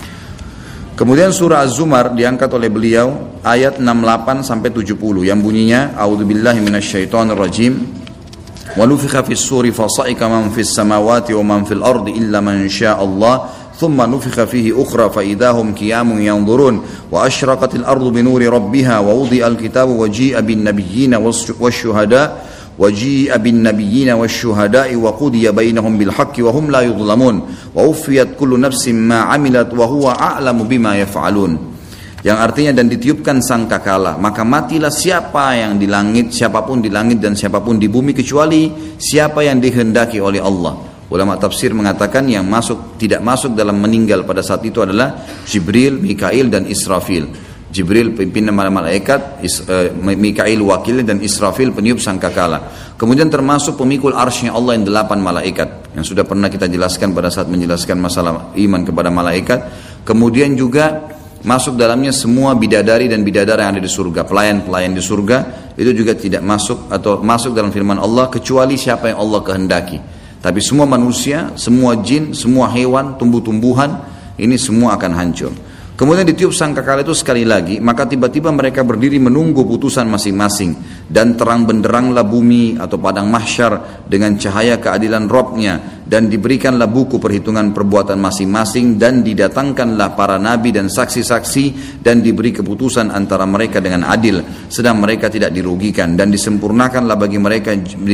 Kemudian surah Az-Zumar diangkat oleh beliau ayat 68 sampai 70 yang bunyinya a'udzubillahi minasyaitonir rajim wa nufikha fis suri fa sa'ika man fis samawati wa man fil ardi illa man syaa Allah thumma nufikha fihi ukhra fa idahum qiyamun yanzurun wa asyraqatil ardu binuri rabbiha wa wudi'al kitabu wa ji'a bin nabiyyina wasyuhada وَجِيءَ بِالنَّبِيِّينَ وَالشُّهَدَاءِ وَقُضِيَ بَيْنَهُمْ بِالْحَقِّ وَهُمْ لَا يُظْلَمُونَ وَوُفِّيَتْ كُلُّ نَفْسٍ مَا عَمِلَتْ وَهُوَ أَعْلَمُ بِمَا يَفْعَلُونَ. Yang artinya dan ditiupkan sangkakala, maka matilah siapa yang di langit, siapapun di langit dan siapapun di bumi, kecuali siapa yang dikehendaki oleh Allah. Ulama tafsir mengatakan yang tidak masuk dalam meninggal pada saat itu adalah Jibril, Mikail dan Israfil. Jibril pimpinan malaikat, Mikail wakil, dan Israfil peniup sangkakala. Kemudian termasuk pemikul arsy Allah yang 8 malaikat yang sudah pernah kita jelaskan pada saat menjelaskan masalah iman kepada malaikat. Kemudian juga masuk dalamnya semua bidadari dan bidadara yang ada di surga, pelayan-pelayan di surga, itu juga tidak masuk atau masuk dalam firman Allah kecuali siapa yang Allah kehendaki. Tapi semua manusia, semua jin, semua hewan, tumbuh-tumbuhan, ini semua akan hancur. Kemudian ditiup sangkakala itu sekali lagi, maka tiba-tiba mereka berdiri menunggu putusan masing-masing, dan terang benderanglah bumi atau padang mahsyar dengan cahaya keadilan Rabb-Nya, dan diberikanlah buku perhitungan perbuatan masing-masing, dan didatangkanlah para nabi dan saksi-saksi, dan diberi keputusan antara mereka dengan adil, sedang mereka tidak dirugikan, dan disempurnakanlah bagi mereka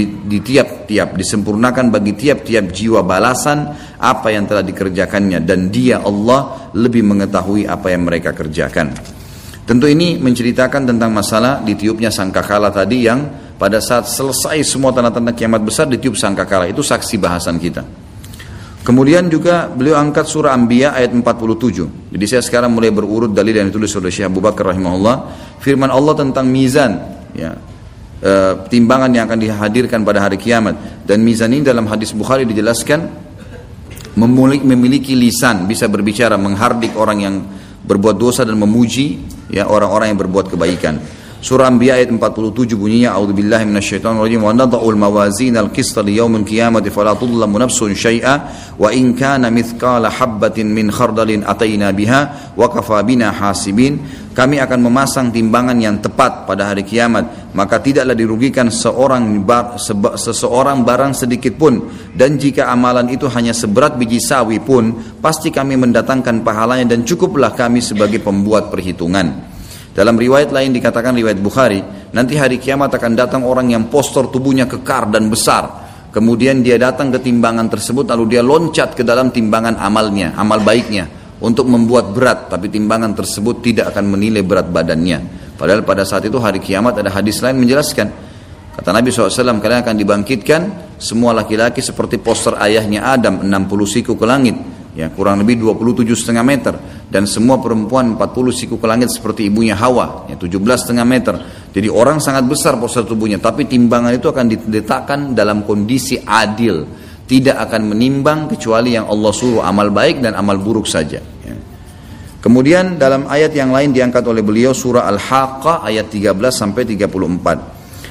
disempurnakan bagi tiap-tiap jiwa balasan apa yang telah dikerjakannya, dan Dia Allah lebih mengetahui apa yang mereka kerjakan. Tentu ini menceritakan tentang masalah ditiupnya sangkakala tadi, yang pada saat selesai semua tanda-tanda kiamat besar ditiup sangkakala, itu saksi bahasan kita. Kemudian juga beliau angkat surah Anbiya ayat 47. Jadi saya sekarang mulai berurut dalil yang ditulis oleh Syekh Abu Bakar rahimahullah. Firman Allah tentang mizan, ya, timbangan yang akan dihadirkan pada hari kiamat. Dan mizan ini dalam hadis Bukhari dijelaskan memiliki lisan, bisa berbicara, menghardik orang yang berbuat dosa dan memuji ya orang-orang yang berbuat kebaikan. Surah Anbiya ayat 47 bunyinya a'udzubillahi minasyaitonir rajim wa nadha'ul mawazinal qista liyaumil qiyamati fala tudlamu nafsun syai'a wa in kana mithqala habatin min khardalin ataina biha wa kafa bina hasibin. Kami akan memasang timbangan yang tepat pada hari kiamat, maka tidaklah dirugikan seseorang barang sedikit pun, dan jika amalan itu hanya seberat biji sawi pun pasti kami mendatangkan pahalanya, dan cukuplah kami sebagai pembuat perhitungan. Dalam riwayat lain dikatakan, riwayat Bukhari, nanti hari kiamat akan datang orang yang postur tubuhnya kekar dan besar. Kemudian dia datang ke timbangan tersebut, lalu dia loncat ke dalam timbangan amalnya, amal baiknya, untuk membuat berat, tapi timbangan tersebut tidak akan menilai berat badannya. Padahal pada saat itu hari kiamat ada hadis lain menjelaskan. Kata Nabi SAW, kalian akan dibangkitkan semua laki-laki seperti poster ayahnya Adam, 60 siku ke langit, ya, kurang lebih 27,5 meter, dan semua perempuan 40 siku ke langit seperti ibunya Hawa, ya, 17,5 meter. Jadi orang sangat besar postur tubuhnya, tapi timbangan itu akan diletakkan dalam kondisi adil, tidak akan menimbang kecuali yang Allah suruh, amal baik dan amal buruk saja, ya. Kemudian dalam ayat yang lain diangkat oleh beliau surah Al-Haqqah ayat 13 sampai 34.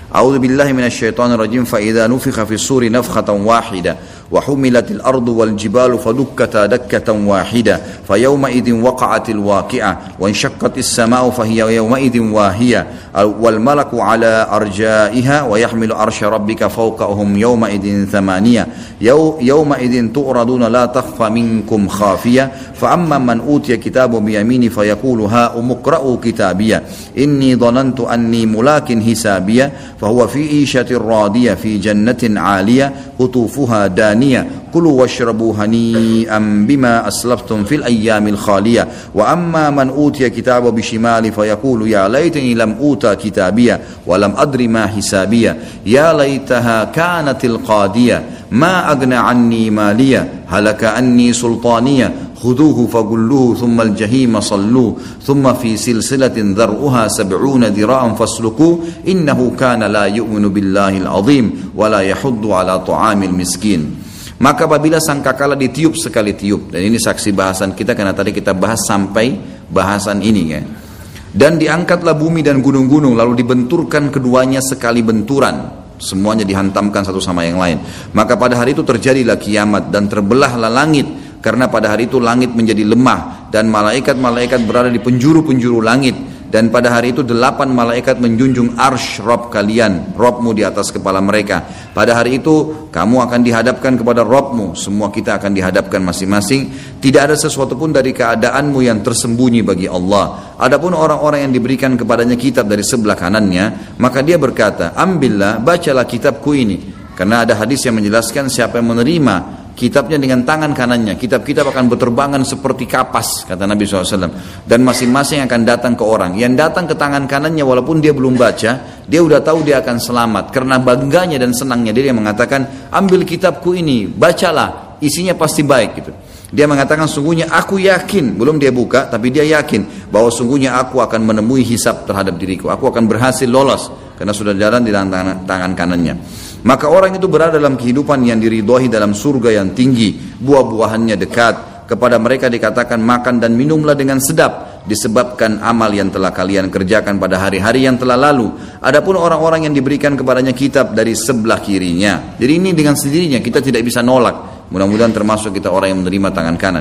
A'udzu billahi minasyaitonir rajim. Fa idza nufikha fis suri nafkhatan wahidah wa humilatil ardu wal jibalu fadukkata dakkatan wahidah fa yawma idzin waqa'atil waqi'ah wa inshaqqatis samaa'u fa hiya yawma idzin wahiyah wal malaku ala arja'iha wa yahmilu arsya rabbika fawqahum yawma idzin thamaniyah yawma idzin tu'raduna la takhfa minkum khafiyah fa amma man utiya kitabahu bi yamini fa yaqulu ha umqra'u kitabiyah inni dhanantu anni mulakin hisabiyah فهو في عيشة راضية في جنة عالية قطوفها دانية كلوا واشربوا هنيئا بما أسلفتم في الأيام الخالية وأما من أوتي كتابه بشماله فيقول يا ليتني لم أوت كتابية ولم أدر ما حسابية يا ليتها كانت القاضية ما أغنى عني مالية هلك عني سلطانية خذوه فغلوه ثم الجحيم صلوه ثم في سلسلة ذرعها 70 ذراعا فاسلكوه إنه كان لا يؤمن بالله العظيم ولا يحض على طعام المسكين. Maka apabila sangkakala ditiup sekali tiup, dan ini saksi bahasan kita karena tadi kita bahas sampai bahasan ini ya. Dan diangkatlah bumi dan gunung-gunung lalu dibenturkan keduanya sekali benturan, semuanya dihantamkan satu sama yang lain. Maka pada hari itu terjadilah kiamat dan terbelahlah langit. Karena pada hari itu langit menjadi lemah dan malaikat-malaikat berada di penjuru-penjuru langit. Dan pada hari itu 8 malaikat menjunjung arsy Rabb kalian, Rabbmu di atas kepala mereka. Pada hari itu kamu akan dihadapkan kepada Rabbmu, semua kita akan dihadapkan masing-masing. Tidak ada sesuatu pun dari keadaanmu yang tersembunyi bagi Allah. Adapun orang-orang yang diberikan kepadanya kitab dari sebelah kanannya, maka dia berkata, ambillah, bacalah kitabku ini. Karena ada hadis yang menjelaskan siapa yang menerima kitabnya dengan tangan kanannya, kitab-kitab akan berterbangan seperti kapas, kata Nabi SAW. Dan masing-masing akan datang ke orang. Yang datang ke tangan kanannya walaupun dia belum baca, dia udah tahu dia akan selamat. Karena bangganya dan senangnya dia mengatakan, ambil kitabku ini, bacalah, isinya pasti baik gitu. Dia mengatakan sungguhnya aku yakin, belum dia buka, tapi dia yakin bahwa sungguhnya aku akan menemui hisab terhadap diriku. Aku akan berhasil lolos karena sudah jalan di tangan kanannya. Maka orang itu berada dalam kehidupan yang diridhoi dalam surga yang tinggi, buah-buahannya dekat. Kepada mereka dikatakan makan dan minumlah dengan sedap, disebabkan amal yang telah kalian kerjakan pada hari-hari yang telah lalu. Adapun orang-orang yang diberikan kepadanya kitab dari sebelah kirinya. Jadi ini dengan sendirinya kita tidak bisa nolak. Mudah-mudahan termasuk kita orang yang menerima tangan kanan.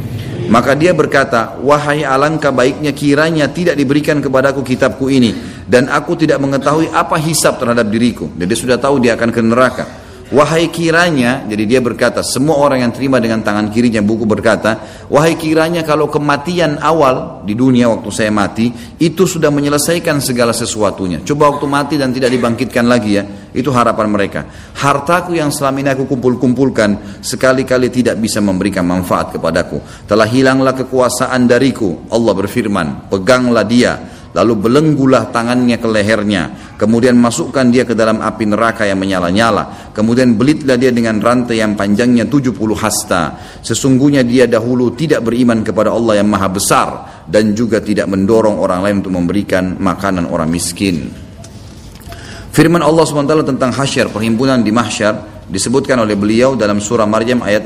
Maka dia berkata, wahai alangkah baiknya kiranya tidak diberikan kepadaku kitabku ini, dan aku tidak mengetahui apa hisab terhadap diriku. Jadi dia sudah tahu dia akan ke neraka. Wahai kiranya, jadi dia berkata, semua orang yang terima dengan tangan kirinya buku berkata, wahai kiranya kalau kematian awal di dunia waktu saya mati, itu sudah menyelesaikan segala sesuatunya. Coba waktu mati dan tidak dibangkitkan lagi ya, itu harapan mereka. Hartaku yang selama ini aku kumpulkan, sekali-kali tidak bisa memberikan manfaat kepadaku. Telah hilanglah kekuasaan dariku. Allah berfirman, peganglah dia. Lalu belenggulah tangannya ke lehernya. Kemudian masukkan dia ke dalam api neraka yang menyala-nyala. Kemudian belitlah dia dengan rantai yang panjangnya 70 hasta. Sesungguhnya dia dahulu tidak beriman kepada Allah yang maha besar. Dan juga tidak mendorong orang lain untuk memberikan makanan orang miskin. Firman Allah SWT tentang hasyar, perhimpunan di mahsyar, disebutkan oleh beliau dalam surah Maryam ayat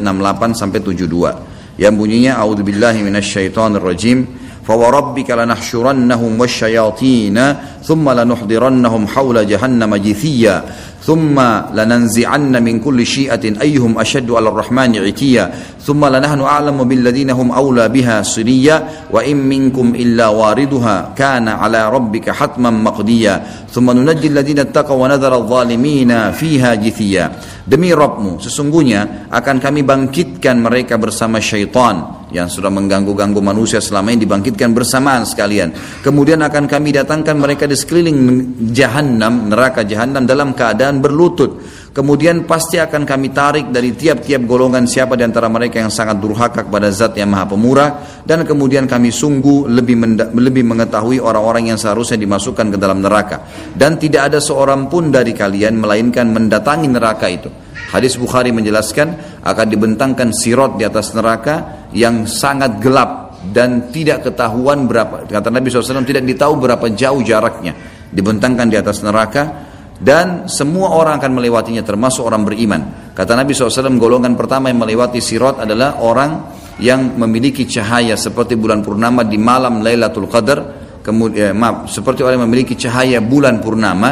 68-72. Yang bunyinya, A'udzubillahi minasyaitonirrajim. فَوَرَبِّكَ لَنَحْشُرَنَّهُمْ وَالشَّيَاطِينَ ثُمَّ لَنُحْضِرَنَّهُمْ حَوْلَ جَهَنَّمَ جِثِيًّا ثُمَّ لَنَنْزِعَنَّ مِنْ كُلِّ شِيعَةٍ أَيُّهُمْ أَشَدُّ عَلَى الرَّحْمَنِ عِتِيًّا ثُمَّ لَنَحْنُ أَعْلَمُ بِالَّذِينَ هُمْ أَوْلَى بِهَا صِلِيًّا وَإِنْ مِنْكُمْ إِلَّا وَارِدُهَا كَانَ عَلَى رَبِّكَ حَتْمًا مَقْضِيًّا ثُمَّ نُنَجِّي الَّذِينَ اتَّقَوْا وَنَذَرَ الظَّالِمِينَ فِيهَا جِثِيًّا. Demi Rabbmu, sesungguhnya akan kami bangkitkan mereka bersama syaitan yang sudah mengganggu-ganggu manusia selama ini, dibangkitkan bersamaan sekalian. Kemudian akan kami datangkan mereka di sekeliling Jahannam, neraka Jahannam dalam keadaan berlutut. Kemudian pasti akan kami tarik dari tiap-tiap golongan siapa di antara mereka yang sangat durhaka kepada Zat yang Maha Pemurah, dan kemudian kami sungguh lebih mengetahui orang-orang yang seharusnya dimasukkan ke dalam neraka. Dan tidak ada seorang pun dari kalian melainkan mendatangi neraka itu. Hadis Bukhari menjelaskan akan dibentangkan sirot di atas neraka yang sangat gelap dan tidak ketahuan berapa, kata Nabi SAW, tidak ditahu berapa jauh jaraknya. Dibentangkan di atas neraka dan semua orang akan melewatinya termasuk orang beriman. Kata Nabi SAW, golongan pertama yang melewati sirot adalah orang yang memiliki cahaya seperti bulan purnama di malam Lailatul Qadar. Kemudian seperti orang yang memiliki cahaya bulan purnama,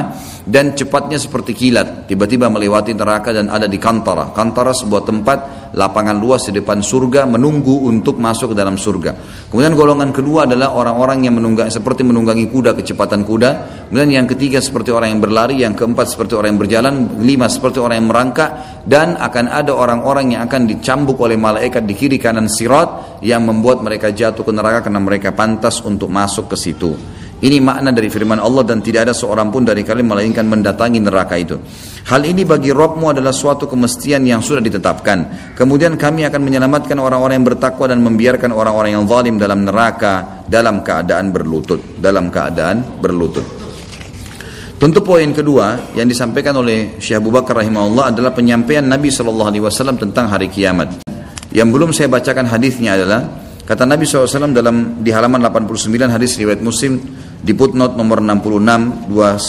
dan cepatnya seperti kilat, tiba-tiba melewati neraka dan ada di Kantara. Kantara sebuah tempat lapangan luas di depan surga, menunggu untuk masuk ke dalam surga. Kemudian golongan kedua adalah orang-orang yang seperti menunggangi kuda, kecepatan kuda. Kemudian yang ketiga seperti orang yang berlari, yang keempat seperti orang yang berjalan, lima seperti orang yang merangkak, dan akan ada orang-orang yang akan dicambuk oleh malaikat di kiri kanan sirat yang membuat mereka jatuh ke neraka karena mereka pantas untuk masuk ke situ. Ini makna dari firman Allah, dan tidak ada seorang pun dari kalian melainkan mendatangi neraka itu. Hal ini bagi Rabbmu adalah suatu kemestian yang sudah ditetapkan. Kemudian kami akan menyelamatkan orang-orang yang bertakwa dan membiarkan orang-orang yang zalim dalam neraka dalam keadaan berlutut. Tentu poin kedua yang disampaikan oleh Syekh Abu Bakar rahimahullah adalah penyampaian Nabi SAW tentang hari kiamat. Yang belum saya bacakan hadisnya adalah kata Nabi SAW di halaman 89 hadis riwayat Muslim di footnote nomor 66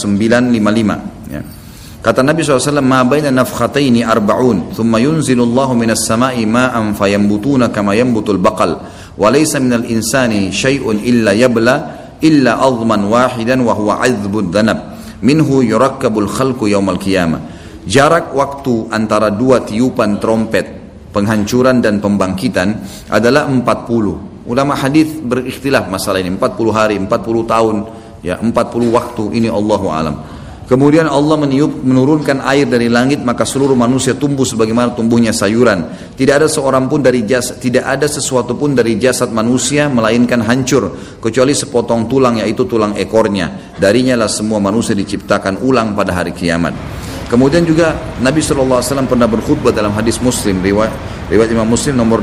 2955 ya. Kata Nabi SAW, ma baina nafkhataini arba'un thumma yunzilullahu minas sama'i ma'an fayambutuna kama yambutul baqal wa laysa minal insani syai'un illa yabla illa azman wahidan wa huwa 'adzbud dhanab minhu yurakkabul khalqu yaumal qiyamah. Jarak waktu antara dua tiupan trompet penghancuran dan pembangkitan adalah 40. Ulama hadis berikhtilaf masalah ini, 40 hari, 40 tahun, ya 40 waktu, ini Allahu alam. Kemudian Allah menurunkan air dari langit, maka seluruh manusia tumbuh sebagaimana tumbuhnya sayuran. Tidak ada sesuatu pun dari jasad manusia melainkan hancur kecuali sepotong tulang, yaitu tulang ekornya. Darinya lah semua manusia diciptakan ulang pada hari kiamat. Kemudian juga Nabi SAW pernah berkhutbah dalam hadis Muslim, riwayat Imam Muslim nomor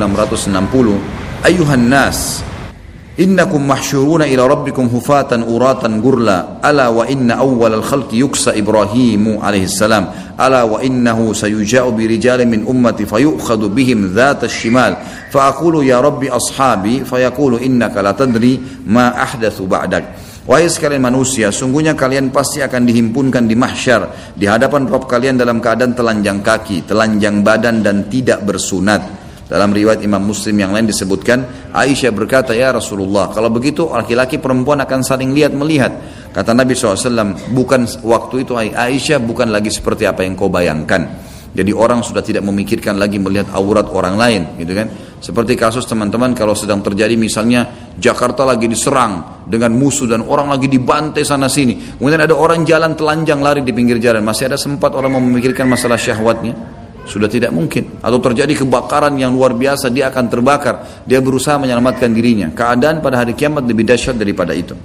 2660. Ayuhan nas, innakum mahsyuruna ila rabbikum hufatan uratan gurla, ala wa inna awwal al-khalqi yuksa Ibrahimu alaihi salam, ala wa innahu sayuja'u bi rijalin min ummati fayu'khadhu bihim dhata shimal, fa aqulu ya rabbi ashabi, fayaqulu innaka la tadri ma ahdathu ba'dak. Wahai sekalian manusia, sungguhnya kalian pasti akan dihimpunkan di mahsyar di hadapan Rabb kalian dalam keadaan telanjang kaki, telanjang badan dan tidak bersunat. Dalam riwayat Imam Muslim yang lain disebutkan, Aisyah berkata, ya Rasulullah, kalau begitu laki-laki perempuan akan saling lihat-melihat. Kata Nabi SAW, bukan waktu itu Aisyah, bukan lagi seperti apa yang kau bayangkan. Jadi orang sudah tidak memikirkan lagi melihat aurat orang lain, gitu kan? Seperti kasus teman-teman kalau sedang terjadi misalnya Jakarta lagi diserang dengan musuh dan orang lagi dibantai sana sini. Kemudian ada orang jalan telanjang lari di pinggir jalan. Masih ada sempat orang memikirkan masalah syahwatnya? Sudah tidak mungkin. Atau terjadi kebakaran yang luar biasa, dia akan terbakar. Dia berusaha menyelamatkan dirinya. Keadaan pada hari kiamat lebih dahsyat daripada itu.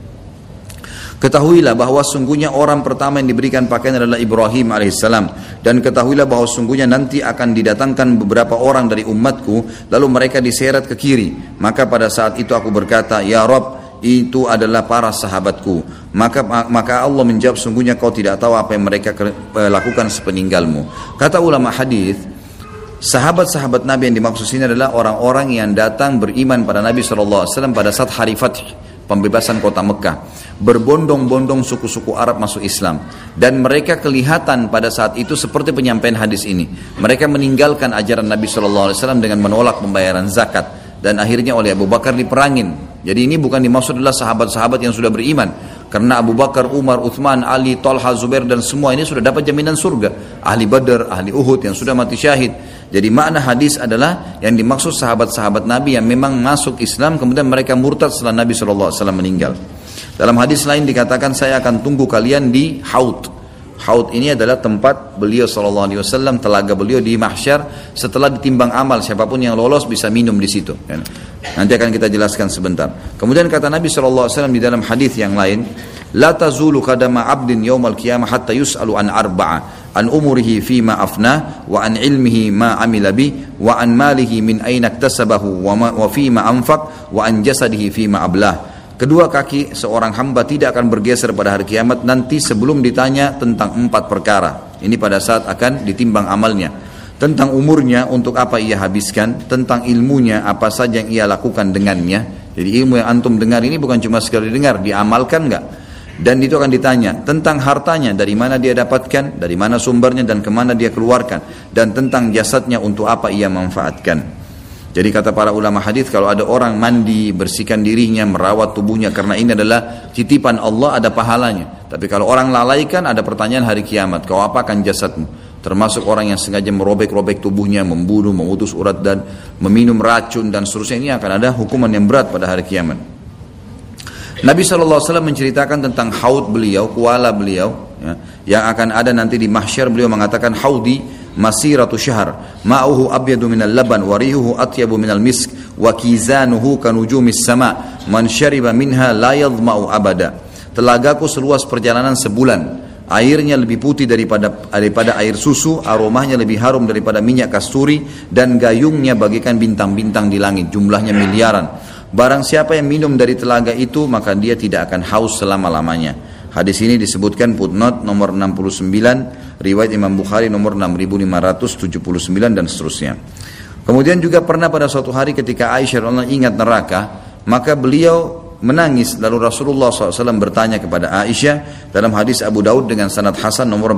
Ketahuilah bahwa sungguhnya orang pertama yang diberikan pakaian adalah Ibrahim alaihissalam. Dan ketahuilah bahwa sungguhnya nanti akan didatangkan beberapa orang dari umatku, lalu mereka diseret ke kiri. Maka pada saat itu aku berkata, ya Rabb, itu adalah para sahabatku. Maka Allah menjawab, sungguhnya kau tidak tahu apa yang mereka lakukan sepeninggalmu. Kata ulama hadis, sahabat-sahabat Nabi yang dimaksud sini adalah orang-orang yang datang beriman pada Nabi SAW pada saat hari Fath, pembebasan kota Mekah. Berbondong-bondong suku-suku Arab masuk Islam, dan mereka kelihatan pada saat itu seperti penyampaian hadis ini. Mereka meninggalkan ajaran Nabi SAW dengan menolak pembayaran zakat, dan akhirnya oleh Abu Bakar diperangin. Jadi ini bukan dimaksud adalah sahabat-sahabat yang sudah beriman, karena Abu Bakar, Umar, Uthman, Ali, Talha, Zubair dan semua ini sudah dapat jaminan surga. Ahli Badar, ahli Uhud yang sudah mati syahid. Jadi makna hadis adalah yang dimaksud sahabat-sahabat Nabi yang memang masuk Islam kemudian mereka murtad setelah Nabi SAW meninggal. Dalam hadis lain dikatakan, saya akan tunggu kalian di Haud. Haud ini adalah tempat beliau SAW, telaga beliau di mahsyar. Setelah ditimbang amal, siapapun yang lolos bisa minum di situ. Nanti akan kita jelaskan sebentar. Kemudian kata Nabi SAW di dalam hadis yang lain, la tazulu qadama abdin yaumal qiyamah hatta yus'alu an arba'a, an umurihi fima afna, wa an ilmihi ma amila bi, wa an malihi min aina iktasabahu, wa fima anfaq, wa an jasadihi fima ablah. Kedua kaki seorang hamba tidak akan bergeser pada hari kiamat nanti sebelum ditanya tentang 4 perkara. Ini pada saat akan ditimbang amalnya. Tentang umurnya, untuk apa ia habiskan. Tentang ilmunya, apa saja yang ia lakukan dengannya. Jadi ilmu yang antum dengar ini bukan cuma sekali dengar, diamalkan enggak? Dan itu akan ditanya tentang hartanya, dari mana dia dapatkan, dari mana sumbernya, dan kemana dia keluarkan. Dan tentang jasadnya, untuk apa ia manfaatkan. Jadi kata para ulama hadis, kalau ada orang mandi, bersihkan dirinya, merawat tubuhnya, karena ini adalah titipan Allah, ada pahalanya. Tapi kalau orang lalaikan, ada pertanyaan hari kiamat, kau apakan jasadmu? Termasuk orang yang sengaja merobek-robek tubuhnya, membunuh, memutus urat dan meminum racun dan seterusnya, ini akan ada hukuman yang berat pada hari kiamat. Nabi SAW menceritakan tentang haud beliau, kuala beliau, ya, yang akan ada nanti di mahsyar. Beliau mengatakan, haudi masiratu syahr, ma'uhu abyadu minal laban, warihuhu atyabu minal misk, wa kizanuhu kanujumis sama, man syariba minha la yadhma'u abada. Telagaku seluas perjalanan sebulan, airnya lebih putih daripada air susu, aromanya lebih harum daripada minyak kasturi, dan gayungnya bagaikan bintang-bintang di langit, jumlahnya miliaran. Barang siapa yang minum dari telaga itu, maka dia tidak akan haus selama-lamanya. Hadis ini disebutkan footnote nomor 69, riwayat Imam Bukhari nomor 6579 dan seterusnya. Kemudian juga pernah pada suatu hari ketika Aisyah radhiyallahu anha ingat neraka, maka beliau menangis. Lalu Rasulullah SAW bertanya kepada Aisyah dalam hadis Abu Daud dengan sanad Hasan nomor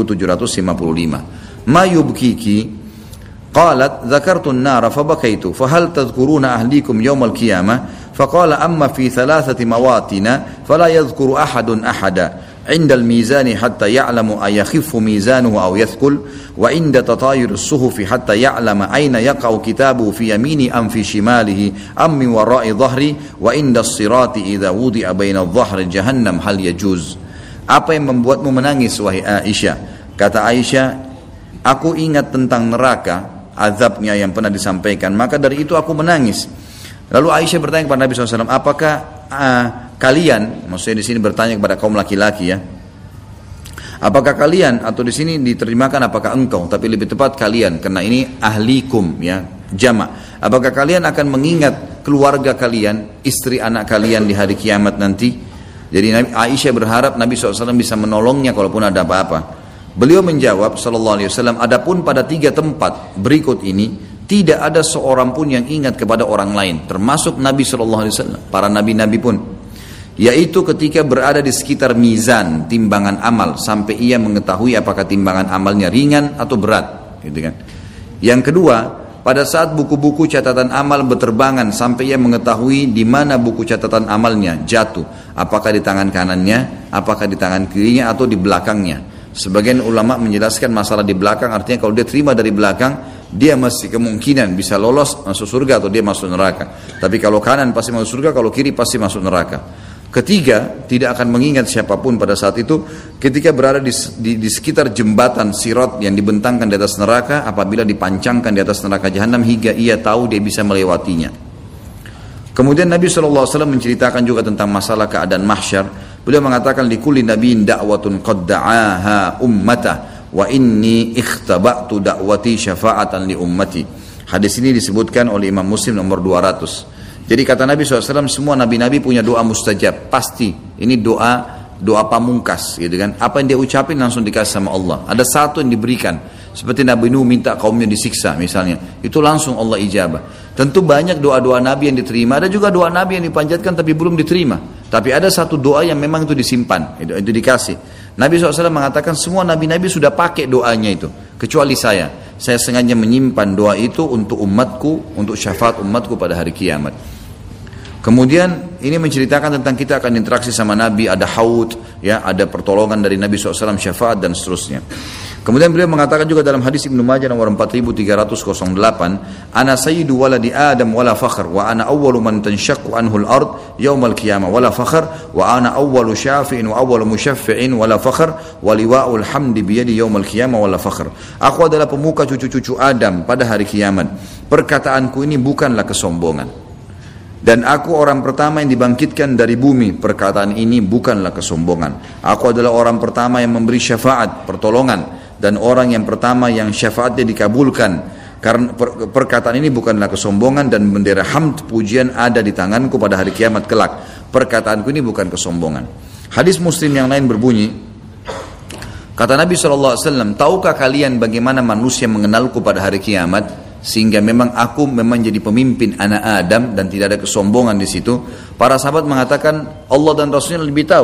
4755, ma yubkiki? Qalat dzakartu an-nara fabakaitu fahal tadhkuruna ahlikum yawm al-qiyamah? Faqala amma fi thalathati mawatina fala yadhkuru ahadun ahada عند الميزان حتى يعلم أيخف ميزانه أو يثقل وعند تطاير الصحف حتى يعلم أين يقع كتابه في يمينه أم في شماله أم من وراء ظهره وعند الصراط إذا وضع بين الظهر جهنم هل يجوز. Apa yang membuatmu menangis wahai Aisyah? Kata Aisyah, aku ingat tentang neraka, azabnya yang pernah disampaikan, maka dari itu aku menangis. Lalu Aisyah bertanya kepada Nabi SAW, apakah kalian, maksudnya di sini bertanya kepada kaum laki-laki ya, apakah kalian, atau di sini diterjemahkan apakah engkau, tapi lebih tepat kalian, karena ini ahlikum ya, jamak. Apakah kalian akan mengingat keluarga kalian, istri anak kalian di hari kiamat nanti? Jadi Aisyah berharap Nabi SAW bisa menolongnya kalaupun ada apa-apa. Beliau menjawab SAW, adapun pada 3 tempat berikut ini tidak ada seorang pun yang ingat kepada orang lain, termasuk Nabi SAW, para nabi-nabi pun, yaitu ketika berada di sekitar mizan, timbangan amal, sampai ia mengetahui apakah timbangan amalnya ringan atau berat, gitu kan. Yang kedua, pada saat buku-buku catatan amal berterbangan sampai ia mengetahui di mana buku catatan amalnya jatuh, apakah di tangan kanannya, apakah di tangan kirinya atau di belakangnya. Sebagian ulama menjelaskan masalah di belakang, artinya kalau dia terima dari belakang, dia masih kemungkinan bisa lolos masuk surga atau dia masuk neraka. Tapi kalau kanan pasti masuk surga, kalau kiri pasti masuk neraka. Ketiga, tidak akan mengingat siapapun pada saat itu ketika berada di sekitar jembatan sirat yang dibentangkan di atas neraka, apabila dipancangkan di atas neraka jahanam hingga ia tahu dia bisa melewatinya. Kemudian Nabi SAW menceritakan juga tentang masalah keadaan mahsyar. Beliau mengatakan, likulli nabiyyin da'watun qad da'aha ummata wa inni ikhtaba'tu da'wati syafa'atan li ummati. Hadis ini disebutkan oleh Imam Muslim nomor 200. Jadi kata Nabi SAW, semua nabi-nabi punya doa mustajab, pasti. Ini doa pamungkas, gitu kan. Apa yang dia ucapin langsung dikasih sama Allah. Ada satu yang diberikan, seperti Nabi Nuh minta kaumnya disiksa misalnya, itu langsung Allah ijabah. Tentu banyak doa-doa Nabi yang diterima, ada juga doa Nabi yang dipanjatkan tapi belum diterima. Tapi ada satu doa yang memang itu disimpan, itu dikasih. Nabi SAW mengatakan semua nabi-nabi sudah pakai doanya itu, kecuali saya. Saya sengaja menyimpan doa itu untuk umatku, untuk syafaat umatku pada hari kiamat. Kemudian ini menceritakan tentang kita akan interaksi sama Nabi, ada haud, ya, ada pertolongan dari Nabi SAW, syafaat dan seterusnya. Kemudian beliau mengatakan juga dalam hadis Ibnu Majah nomor 4308, ana sayyidu waladi Adam wala fakhr wa ana awwalu man tanshaqqu anhu al-ard yaumal qiyamah wala fakhr wa ana awwalu syafi'in wa awwalu musyaffi'in wala fakhr wa liwa'ul hamdi bi yadi yaumal qiyamah wala fakhr. Aku adalah pemuka cucu-cucu Adam pada hari kiamat. Perkataanku ini bukanlah kesombongan. Dan aku orang pertama yang dibangkitkan dari bumi. Perkataan ini bukanlah kesombongan. Aku adalah orang pertama yang memberi syafaat, pertolongan, dan orang yang pertama yang syafaatnya dikabulkan. Karena perkataan ini bukanlah kesombongan, dan bendera hamd, pujian ada di tanganku pada hari kiamat kelak. Perkataanku ini bukan kesombongan. Hadis Muslim yang lain berbunyi, kata Nabi SAW, tahukah kalian bagaimana manusia mengenalku pada hari kiamat? Sehingga memang aku memang jadi pemimpin anak Adam dan tidak ada kesombongan di situ. Para sahabat mengatakan Allah dan Rasulnya lebih tahu.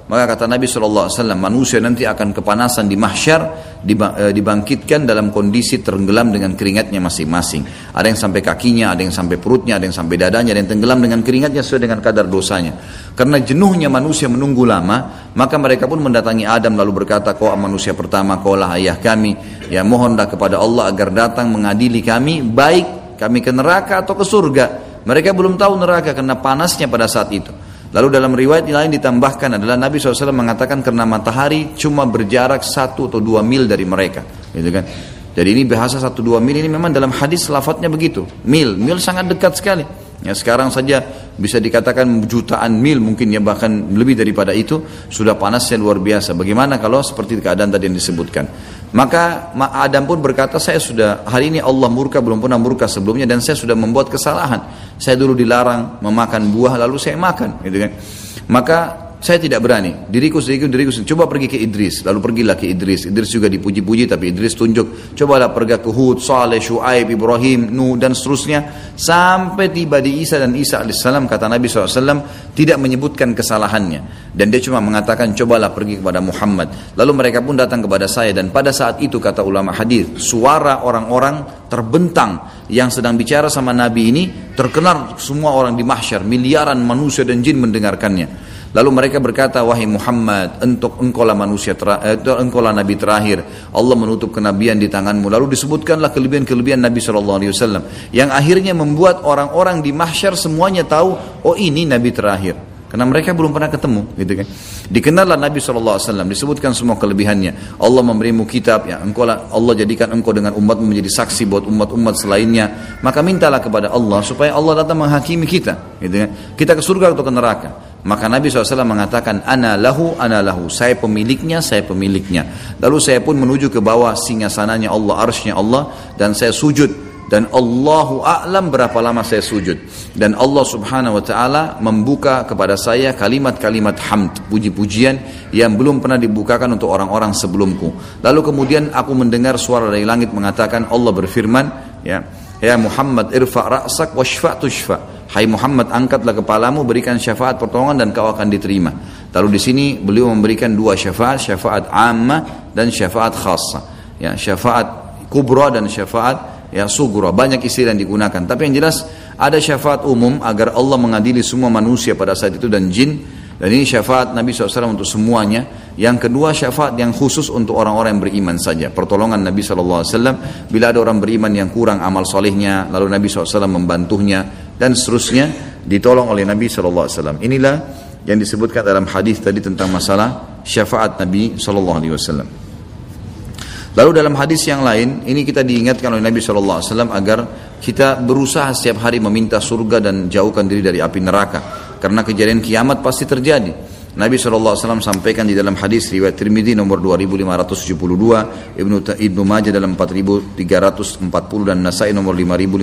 Maka kata Nabi SAW, manusia nanti akan kepanasan di mahsyar, dibangkitkan dalam kondisi tenggelam dengan keringatnya masing-masing. Ada yang sampai kakinya, ada yang sampai perutnya, ada yang sampai dadanya, ada yang tenggelam dengan keringatnya sesuai dengan kadar dosanya. Karena jenuhnya manusia menunggu lama, maka mereka pun mendatangi Adam lalu berkata, kau manusia pertama, kaulah ayah kami, ya mohonlah kepada Allah agar datang mengadili kami, baik kami ke neraka atau ke surga. Mereka belum tahu neraka karena panasnya pada saat itu. Lalu dalam riwayat lain ditambahkan adalah Nabi SAW mengatakan karena matahari cuma berjarak 1 atau 2 mil dari mereka, gitu kan? Jadi ini bahasa 1-2 mil ini memang dalam hadis lafadznya begitu. Mil sangat dekat sekali. Ya sekarang saja bisa dikatakan jutaan mil mungkin ya, bahkan lebih daripada itu, sudah panasnya luar biasa. Bagaimana kalau seperti keadaan tadi yang disebutkan? Maka Adam pun berkata, saya sudah, hari ini Allah murka, belum pernah murka sebelumnya, dan saya sudah membuat kesalahan. Saya dulu dilarang memakan buah, lalu saya makan, gitu kan. Maka saya tidak berani, diriku, coba pergi ke Idris, lalu pergilah ke Idris. Idris juga dipuji-puji, tapi Idris tunjuk, cobalah pergi ke Hud, Saleh, Shu'aib, Ibrahim, Nuh, dan seterusnya, sampai tiba di Isa, dan Isa AS, kata Nabi SAW, tidak menyebutkan kesalahannya, dan dia cuma mengatakan, cobalah pergi kepada Muhammad. Lalu mereka pun datang kepada saya, dan pada saat itu, kata ulama hadis, suara orang-orang terbentang yang sedang bicara sama Nabi ini, terkenal semua orang di mahsyar, miliaran manusia dan jin mendengarkannya. Lalu mereka berkata, wahai Muhammad, engkaulah manusia engkaulah nabi terakhir. Allah menutup kenabian di tanganmu. Lalu disebutkanlah kelebihan-kelebihan Nabi SAW, yang akhirnya membuat orang-orang di mahsyar semuanya tahu, oh ini nabi terakhir. Karena mereka belum pernah ketemu, gitu kan. Dikenallah Nabi SAW, disebutkan semua kelebihannya. Allah memberimu kitab, ya Allah jadikan engkau dengan umatmu menjadi saksi buat umat-umat selainnya. Maka mintalah kepada Allah supaya Allah datang menghakimi kita, gitu kan. Kita ke surga atau ke neraka. Maka Nabi SAW mengatakan, ana lahu, saya pemiliknya. Lalu saya pun menuju ke bawah singgasananya Allah, arsy-Nya Allah, dan saya sujud. Dan Allahu a'lam berapa lama saya sujud. Dan Allah Subhanahu wa ta'ala membuka kepada saya kalimat-kalimat hamd, puji-pujian yang belum pernah dibukakan untuk orang-orang sebelumku. Lalu kemudian aku mendengar suara dari langit mengatakan, Allah berfirman, ya Muhammad, irfa' ra'sak washfa' tushfa'. Hai Muhammad, angkatlah kepalamu, berikan syafaat pertolongan dan kau akan diterima. Lalu di sini beliau memberikan 2 syafaat, syafaat ammah dan syafaat khassa. Ya, syafaat kubra dan syafaat sugra. Banyak istilah yang digunakan. Tapi yang jelas ada syafaat umum agar Allah mengadili semua manusia pada saat itu dan jin. Dan ini syafaat Nabi SAW untuk semuanya. Yang kedua, syafaat yang khusus untuk orang-orang yang beriman saja. Pertolongan Nabi SAW bila ada orang beriman yang kurang amal solehnya, lalu Nabi SAW membantunya, dan seterusnya, ditolong oleh Nabi SAW. Inilah yang disebutkan dalam hadis tadi tentang masalah syafaat Nabi SAW. Lalu dalam hadis yang lain, ini kita diingatkan oleh Nabi SAW agar kita berusaha setiap hari meminta surga dan jauhkan diri dari api neraka. Karena kejadian kiamat pasti terjadi. Nabi SAW sampaikan di dalam hadis riwayat Tirmidzi nomor 2572, Ibnu Majah dalam 4340, dan Nasai nomor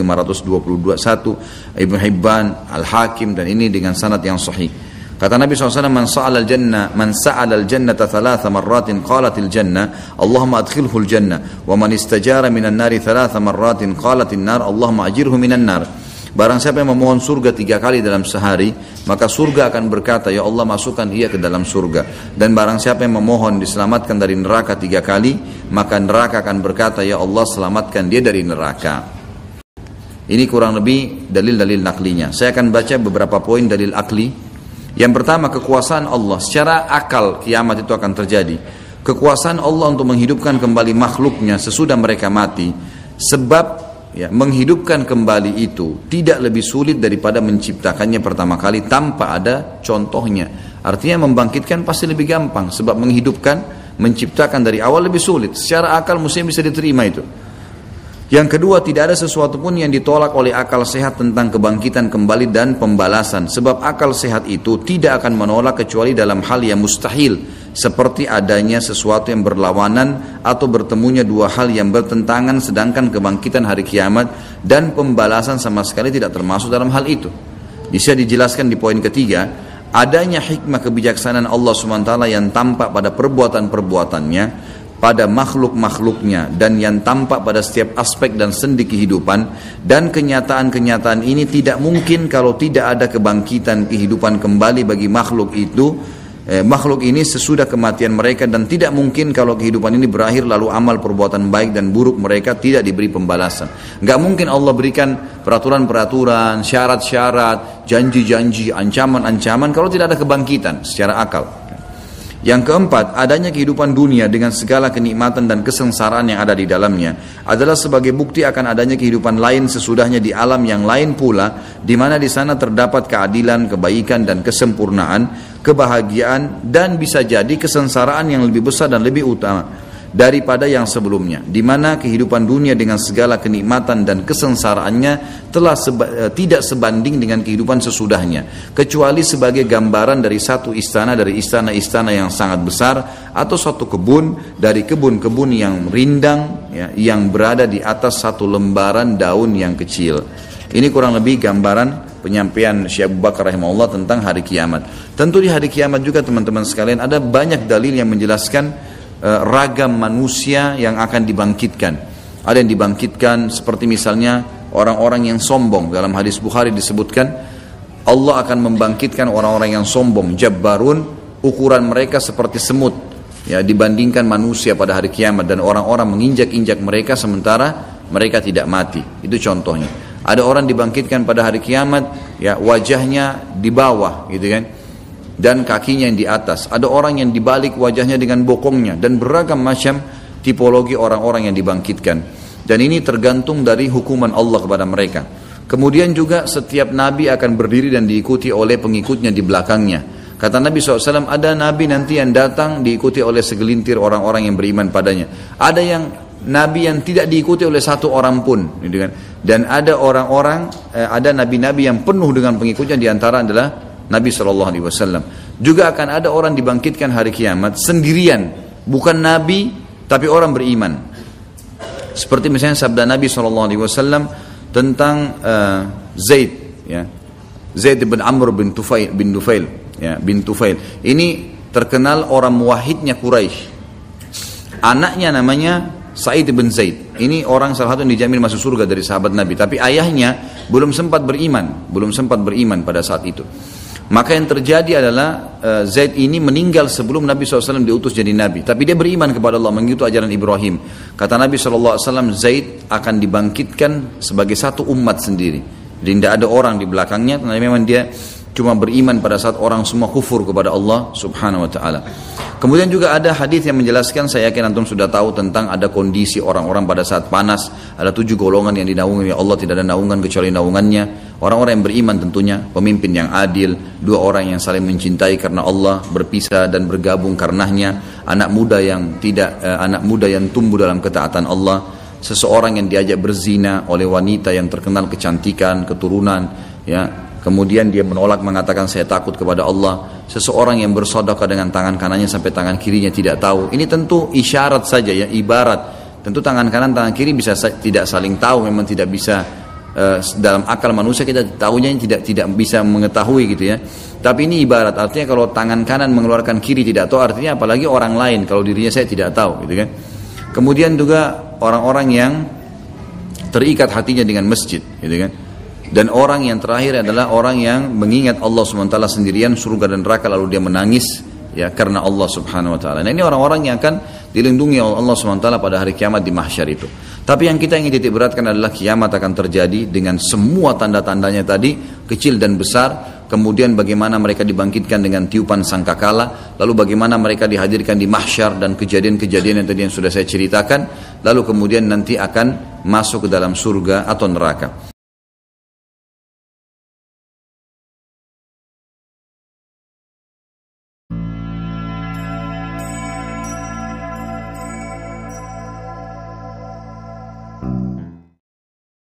5522, Ibnu Hibban, Al-Hakim, dan ini dengan sanad yang sahih. Kata Nabi SAW, man sa'ala al-jannata thalatha marratin qalatil jannah Allahumma adkhilhul jannah, wa man istajara minan nari thalatha marratin qalatin nar Allahumma ajirhu minan nar. Barang siapa yang memohon surga 3 kali dalam sehari, maka surga akan berkata, ya Allah masukkan ia ke dalam surga. Dan barang siapa yang memohon diselamatkan dari neraka 3 kali, maka neraka akan berkata, ya Allah selamatkan dia dari neraka. Ini kurang lebih dalil-dalil naklinya. Saya akan baca beberapa poin dalil akli. Yang pertama, kekuasaan Allah. Secara akal kiamat itu akan terjadi. Kekuasaan Allah untuk menghidupkan kembali makhluknya sesudah mereka mati. Sebab menghidupkan kembali itu tidak lebih sulit daripada menciptakannya pertama kali tanpa ada contohnya. Artinya membangkitkan pasti lebih gampang. Sebab menghidupkan, menciptakan dari awal lebih sulit. Secara akal mesti bisa diterima itu. Yang kedua, tidak ada sesuatu pun yang ditolak oleh akal sehat tentang kebangkitan kembali dan pembalasan. Sebab akal sehat itu tidak akan menolak kecuali dalam hal yang mustahil, seperti adanya sesuatu yang berlawanan atau bertemunya 2 hal yang bertentangan, sedangkan kebangkitan hari kiamat dan pembalasan sama sekali tidak termasuk dalam hal itu. Bisa dijelaskan di poin ketiga, adanya hikmah kebijaksanaan Allah SWT yang tampak pada perbuatan-perbuatannya, pada makhluk-makhluknya, dan yang tampak pada setiap aspek dan sendi kehidupan. Dan kenyataan-kenyataan ini tidak mungkin kalau tidak ada kebangkitan kehidupan kembali bagi makhluk itu, makhluk ini sesudah kematian mereka, dan tidak mungkin kalau kehidupan ini berakhir lalu amal perbuatan baik dan buruk mereka tidak diberi pembalasan. Nggak mungkin Allah berikan peraturan-peraturan, syarat-syarat, janji-janji, ancaman-ancaman kalau tidak ada kebangkitan secara akal. Yang keempat, adanya kehidupan dunia dengan segala kenikmatan dan kesengsaraan yang ada di dalamnya adalah sebagai bukti akan adanya kehidupan lain sesudahnya di alam yang lain pula, di mana di sana terdapat keadilan, kebaikan dan kesempurnaan, kebahagiaan dan bisa jadi kesengsaraan yang lebih besar dan lebih utama daripada yang sebelumnya, di mana kehidupan dunia dengan segala kenikmatan dan kesengsaraannya telah tidak sebanding dengan kehidupan sesudahnya, kecuali sebagai gambaran dari satu istana dari istana-istana yang sangat besar, atau suatu kebun dari kebun-kebun yang rindang, ya, yang berada di atas satu lembaran daun yang kecil. Ini kurang lebih gambaran penyampaian Syekh Abu Bakar rahimahullah tentang hari kiamat. Tentu di hari kiamat juga teman-teman sekalian ada banyak dalil yang menjelaskan ragam manusia yang akan dibangkitkan. Ada yang dibangkitkan seperti misalnya orang-orang yang sombong. Dalam hadis Bukhari disebutkan Allah akan membangkitkan orang-orang yang sombong, jabbarun, ukuran mereka seperti semut, ya, dibandingkan manusia pada hari kiamat, dan orang-orang menginjak-injak mereka sementara mereka tidak mati. Itu contohnya. Ada orang dibangkitkan pada hari kiamat, ya, wajahnya di bawah gitu kan, dan kakinya yang di atas. Ada orang yang dibalik wajahnya dengan bokongnya, dan beragam macam tipologi orang-orang yang dibangkitkan. Dan ini tergantung dari hukuman Allah kepada mereka. Kemudian juga setiap nabi akan berdiri dan diikuti oleh pengikutnya di belakangnya. Kata Nabi SAW, ada nabi nanti yang datang diikuti oleh segelintir orang-orang yang beriman padanya. Ada yang nabi yang tidak diikuti oleh satu orang pun, gitu kan. Dan ada orang-orang, ada nabi-nabi yang penuh dengan pengikutnya, diantara adalah Nabi SAW. Juga akan ada orang dibangkitkan hari kiamat sendirian, bukan nabi tapi orang beriman. Seperti misalnya sabda Nabi SAW tentang Zaid, ya, Zaid bin Amr bin Tufail, ya, bin Tufail. Ini terkenal orang muwahhidnya Quraisy. Anaknya namanya Sa'id bin Zaid. Ini orang salah satu yang dijamin masuk surga dari sahabat Nabi. Tapi ayahnya belum sempat beriman pada saat itu. Maka yang terjadi adalah Zaid ini meninggal sebelum Nabi SAW diutus jadi Nabi. Tapi dia beriman kepada Allah, mengikuti ajaran Ibrahim. Kata Nabi SAW, Zaid akan dibangkitkan sebagai satu umat sendiri. Jadi tidak ada orang di belakangnya, karena memang dia cuma beriman pada saat orang semua kufur kepada Allah Subhanahu Wa Taala. Kemudian juga ada hadis yang menjelaskan, saya yakin antum sudah tahu tentang ada kondisi orang-orang pada saat panas. Ada 7 golongan yang dinaungi oleh Allah, tidak ada naungan kecuali naungannya. Orang-orang yang beriman tentunya, pemimpin yang adil, 2 orang yang saling mencintai karena Allah, berpisah dan bergabung karenanya, anak muda yang tumbuh dalam ketaatan Allah, seseorang yang diajak berzina oleh wanita yang terkenal kecantikan, keturunan, ya. Kemudian dia menolak, mengatakan saya takut kepada Allah. Seseorang yang bersedekah dengan tangan kanannya sampai tangan kirinya tidak tahu. Ini tentu isyarat saja, ya, ibarat. Tentu tangan kanan, tangan kiri bisa tidak saling tahu, memang tidak bisa dalam akal manusia kita tahunya tidak bisa mengetahui gitu ya. Tapi ini ibarat, artinya kalau tangan kanan mengeluarkan kiri tidak tahu, artinya apalagi orang lain kalau dirinya saya tidak tahu gitu kan. Kemudian juga orang-orang yang terikat hatinya dengan masjid gitu kan. Dan orang yang terakhir adalah orang yang mengingat Allah SWT sendirian, surga dan neraka, lalu dia menangis, ya, karena Allah Subhanahu Wa Taala. Nah, ini orang-orang yang akan dilindungi oleh Allah SWT pada hari kiamat di mahsyar itu. Tapi yang kita ingin titik beratkan adalah kiamat akan terjadi dengan semua tanda-tandanya tadi, kecil dan besar. Kemudian bagaimana mereka dibangkitkan dengan tiupan sangkakala, lalu bagaimana mereka dihadirkan di mahsyar dan kejadian-kejadian yang tadi yang sudah saya ceritakan, lalu kemudian nanti akan masuk ke dalam surga atau neraka.